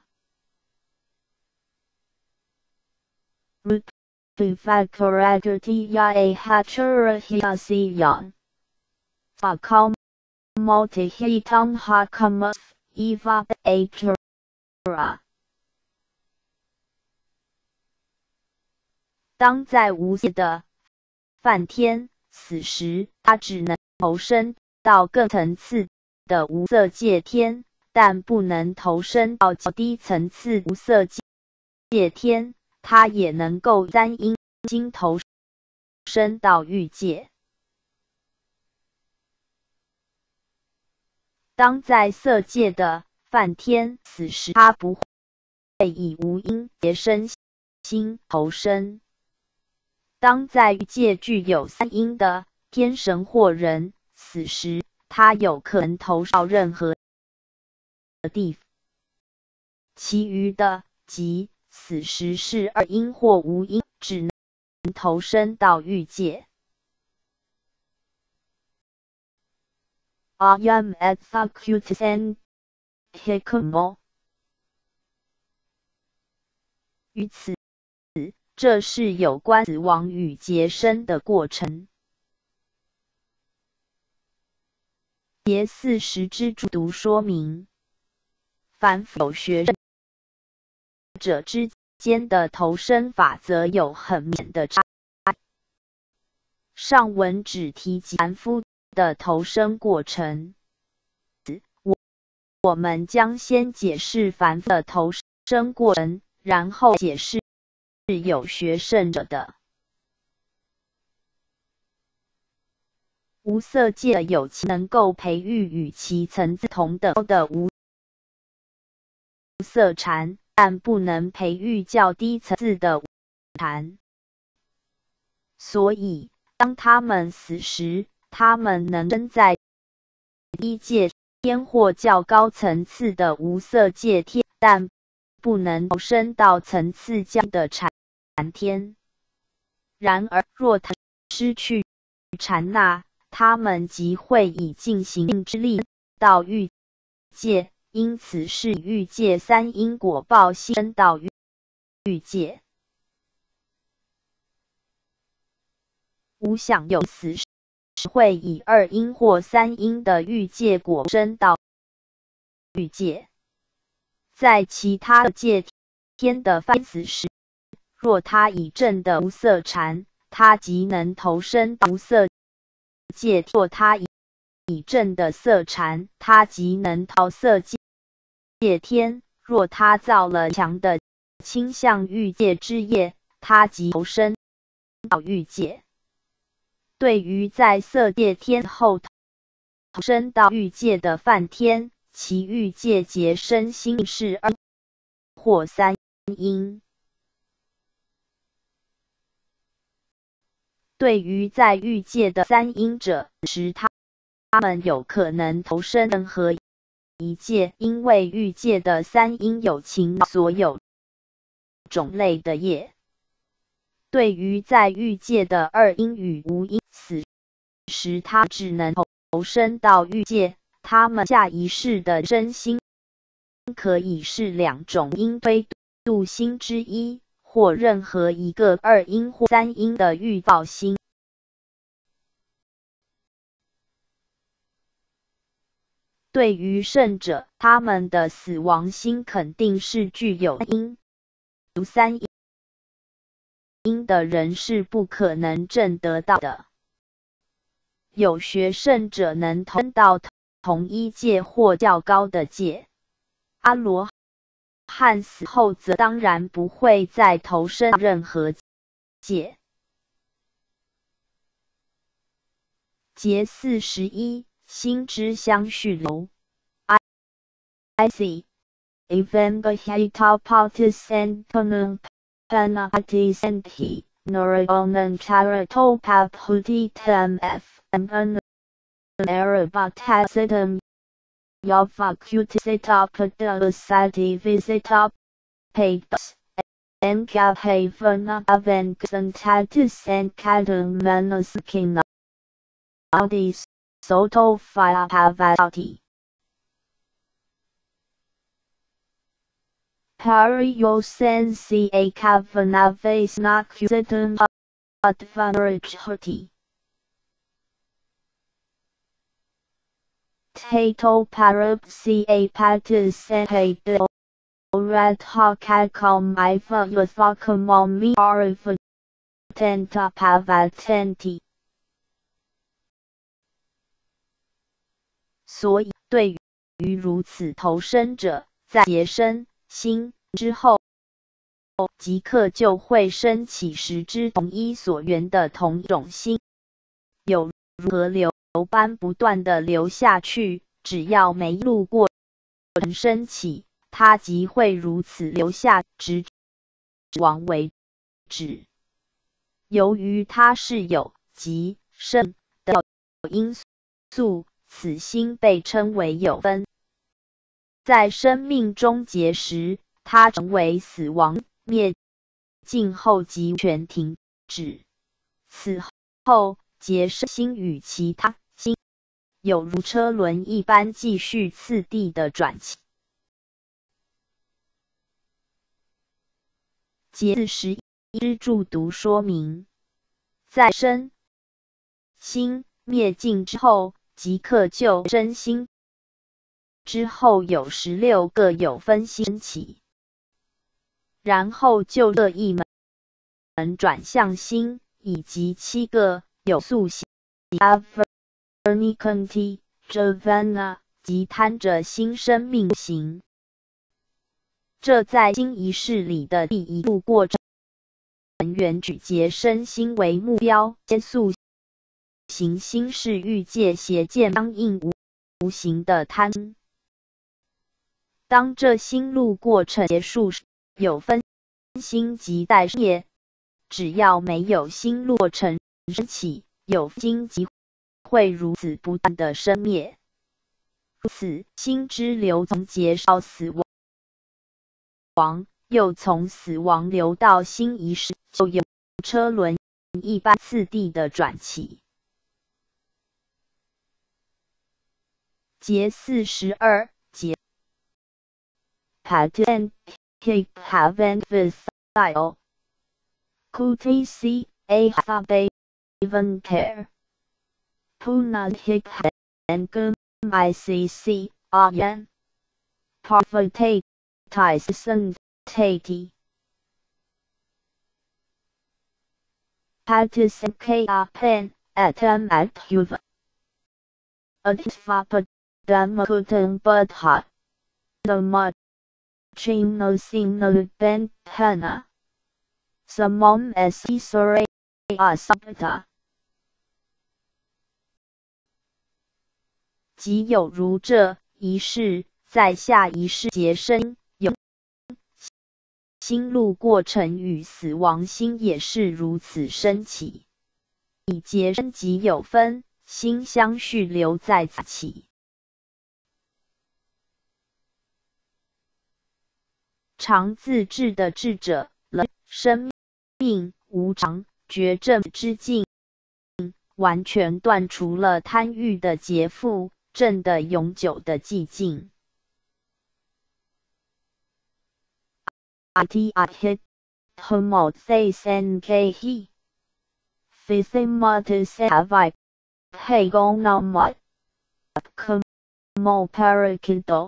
Rupifakaragati Ya A Hatura Hiasiyan Fakam Multihitam Hakamuf Eva Atura当在无界的梵天死时，他只能投身到更层次的无色界天，但不能投身到较低层次无色界天。他也能够三阴经投身到欲界。当在色界的梵天死时，他不会以无阴结生心投身。当在欲界具有三阴的天神或人死时，他有可能投到任何地方。其余的即死时是二阴或无阴，只能投身到欲界。Ayam et facultasen hikmo。于此，这是有关死亡与结生的过程。结四时之注读说明，凡有学者之间的投生法则有很明显的差异。上文只提及凡夫的投生过程，我我们将先解释凡夫的投生过程，然后解释有学圣者的。无色界有情能够培育与其层次同等的无色禅，但不能培育较低层次的无禅。所以，当他们死时，他们能生在低界天或较高层次的无色界天，但不能投身到层次较低的禅天。然而，若他失去禅那，他们即会以尽行之力到欲界，因此是欲界三因果报牺牲到欲界。无想有死时，会以二因或三因的欲界果生到欲界。在其他的界天的梵死时，若他以正的无色禅，他即能投身到无色界；若他以以正的色禅，他即能到色界天；若他造了强的倾向欲界之业，他即投身到欲界。对于在色界天后投身到欲界的梵天，其欲界结身心是二或三因。对于在欲界的三因者，时他他们有可能投身任何一界，因为欲界的三因有情所有种类的业。对于在欲界的二因与无因，此时他只能投身到欲界，他们下一世的真心可以是两种因推度心之一，或任何一个二因或三因的欲报心。对于圣者，他们的死亡心肯定是具有因如三因的人是不可能证得到的。有学圣者能投身到同一界或较高的界，阿罗汉死后则当然不会再投身任何界。节四十一，心之相续流。I see. Evangelical parties and panum panatis and he, Noronan charito paputitam f, and an arabatacitum. Yavacutis up at the sati visit up, pates, and caphavana avenxantatis and cadum manuskin. Audis, soto fire pavati. Pariosensi a cavanaves nacusitum advanarich Tato parapsi a patis and a bill rat hawkacom iva yuthacamom me ariva tenta pavatenti。所以，对于如此投身者，在结身心之后，即刻就会升起十之同一所缘的同一种心，有如河流般不断的流下去，只要没路过程升起，它即会如此流下，直往为止。由于它是有极生的因素，此心被称为有分。在生命终结时，它成为死亡灭尽后即全停止。此后，结身心与其他心有如车轮一般继续次第的转起。节四十一之注读说明，在身心灭尽之后，即刻就身心之后有十六个有分心起，然后就这一门转向心，以及七个有宿行 Avernicanti Javana 及贪着心生命行。这在新仪式里的第一步过程，成员举结身心为目标，接宿行心是欲界邪见相应无无形的贪。当这心路过程结束时，有分心即待灭，只要没有心路过程升起，有心即会如此不断的生灭。如此，心之流从结到死亡，又从死亡流到新仪式，就有车轮一般次第的转起。节四十二节 Patent keep having with style Kutisi a have even care Puna hip and gum icc ayan Parvate Tyson Tati Patis and K a pen atom at Huva Adhvapa Damakutan Budha The mud Chino Sino Ben Hana Samom S. Sore Asabta 即有如这一世，在下一世劫生有心路过程与死亡心也是如此升起，以劫生即有分，心相续留在此起。常自治的治者，了生命无常，觉证之境，完全断除了贪欲的劫缚，证的永久的寂静。Ati ahit homotheisen kehi Fisimatis avai Hegonamat Kamo parakido。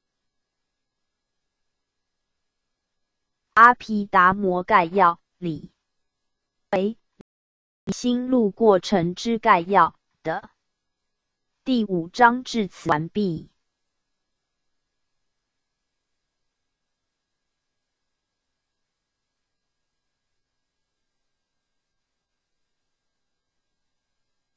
阿毗达摩概要里为心路过程之概要的第五章至此完毕。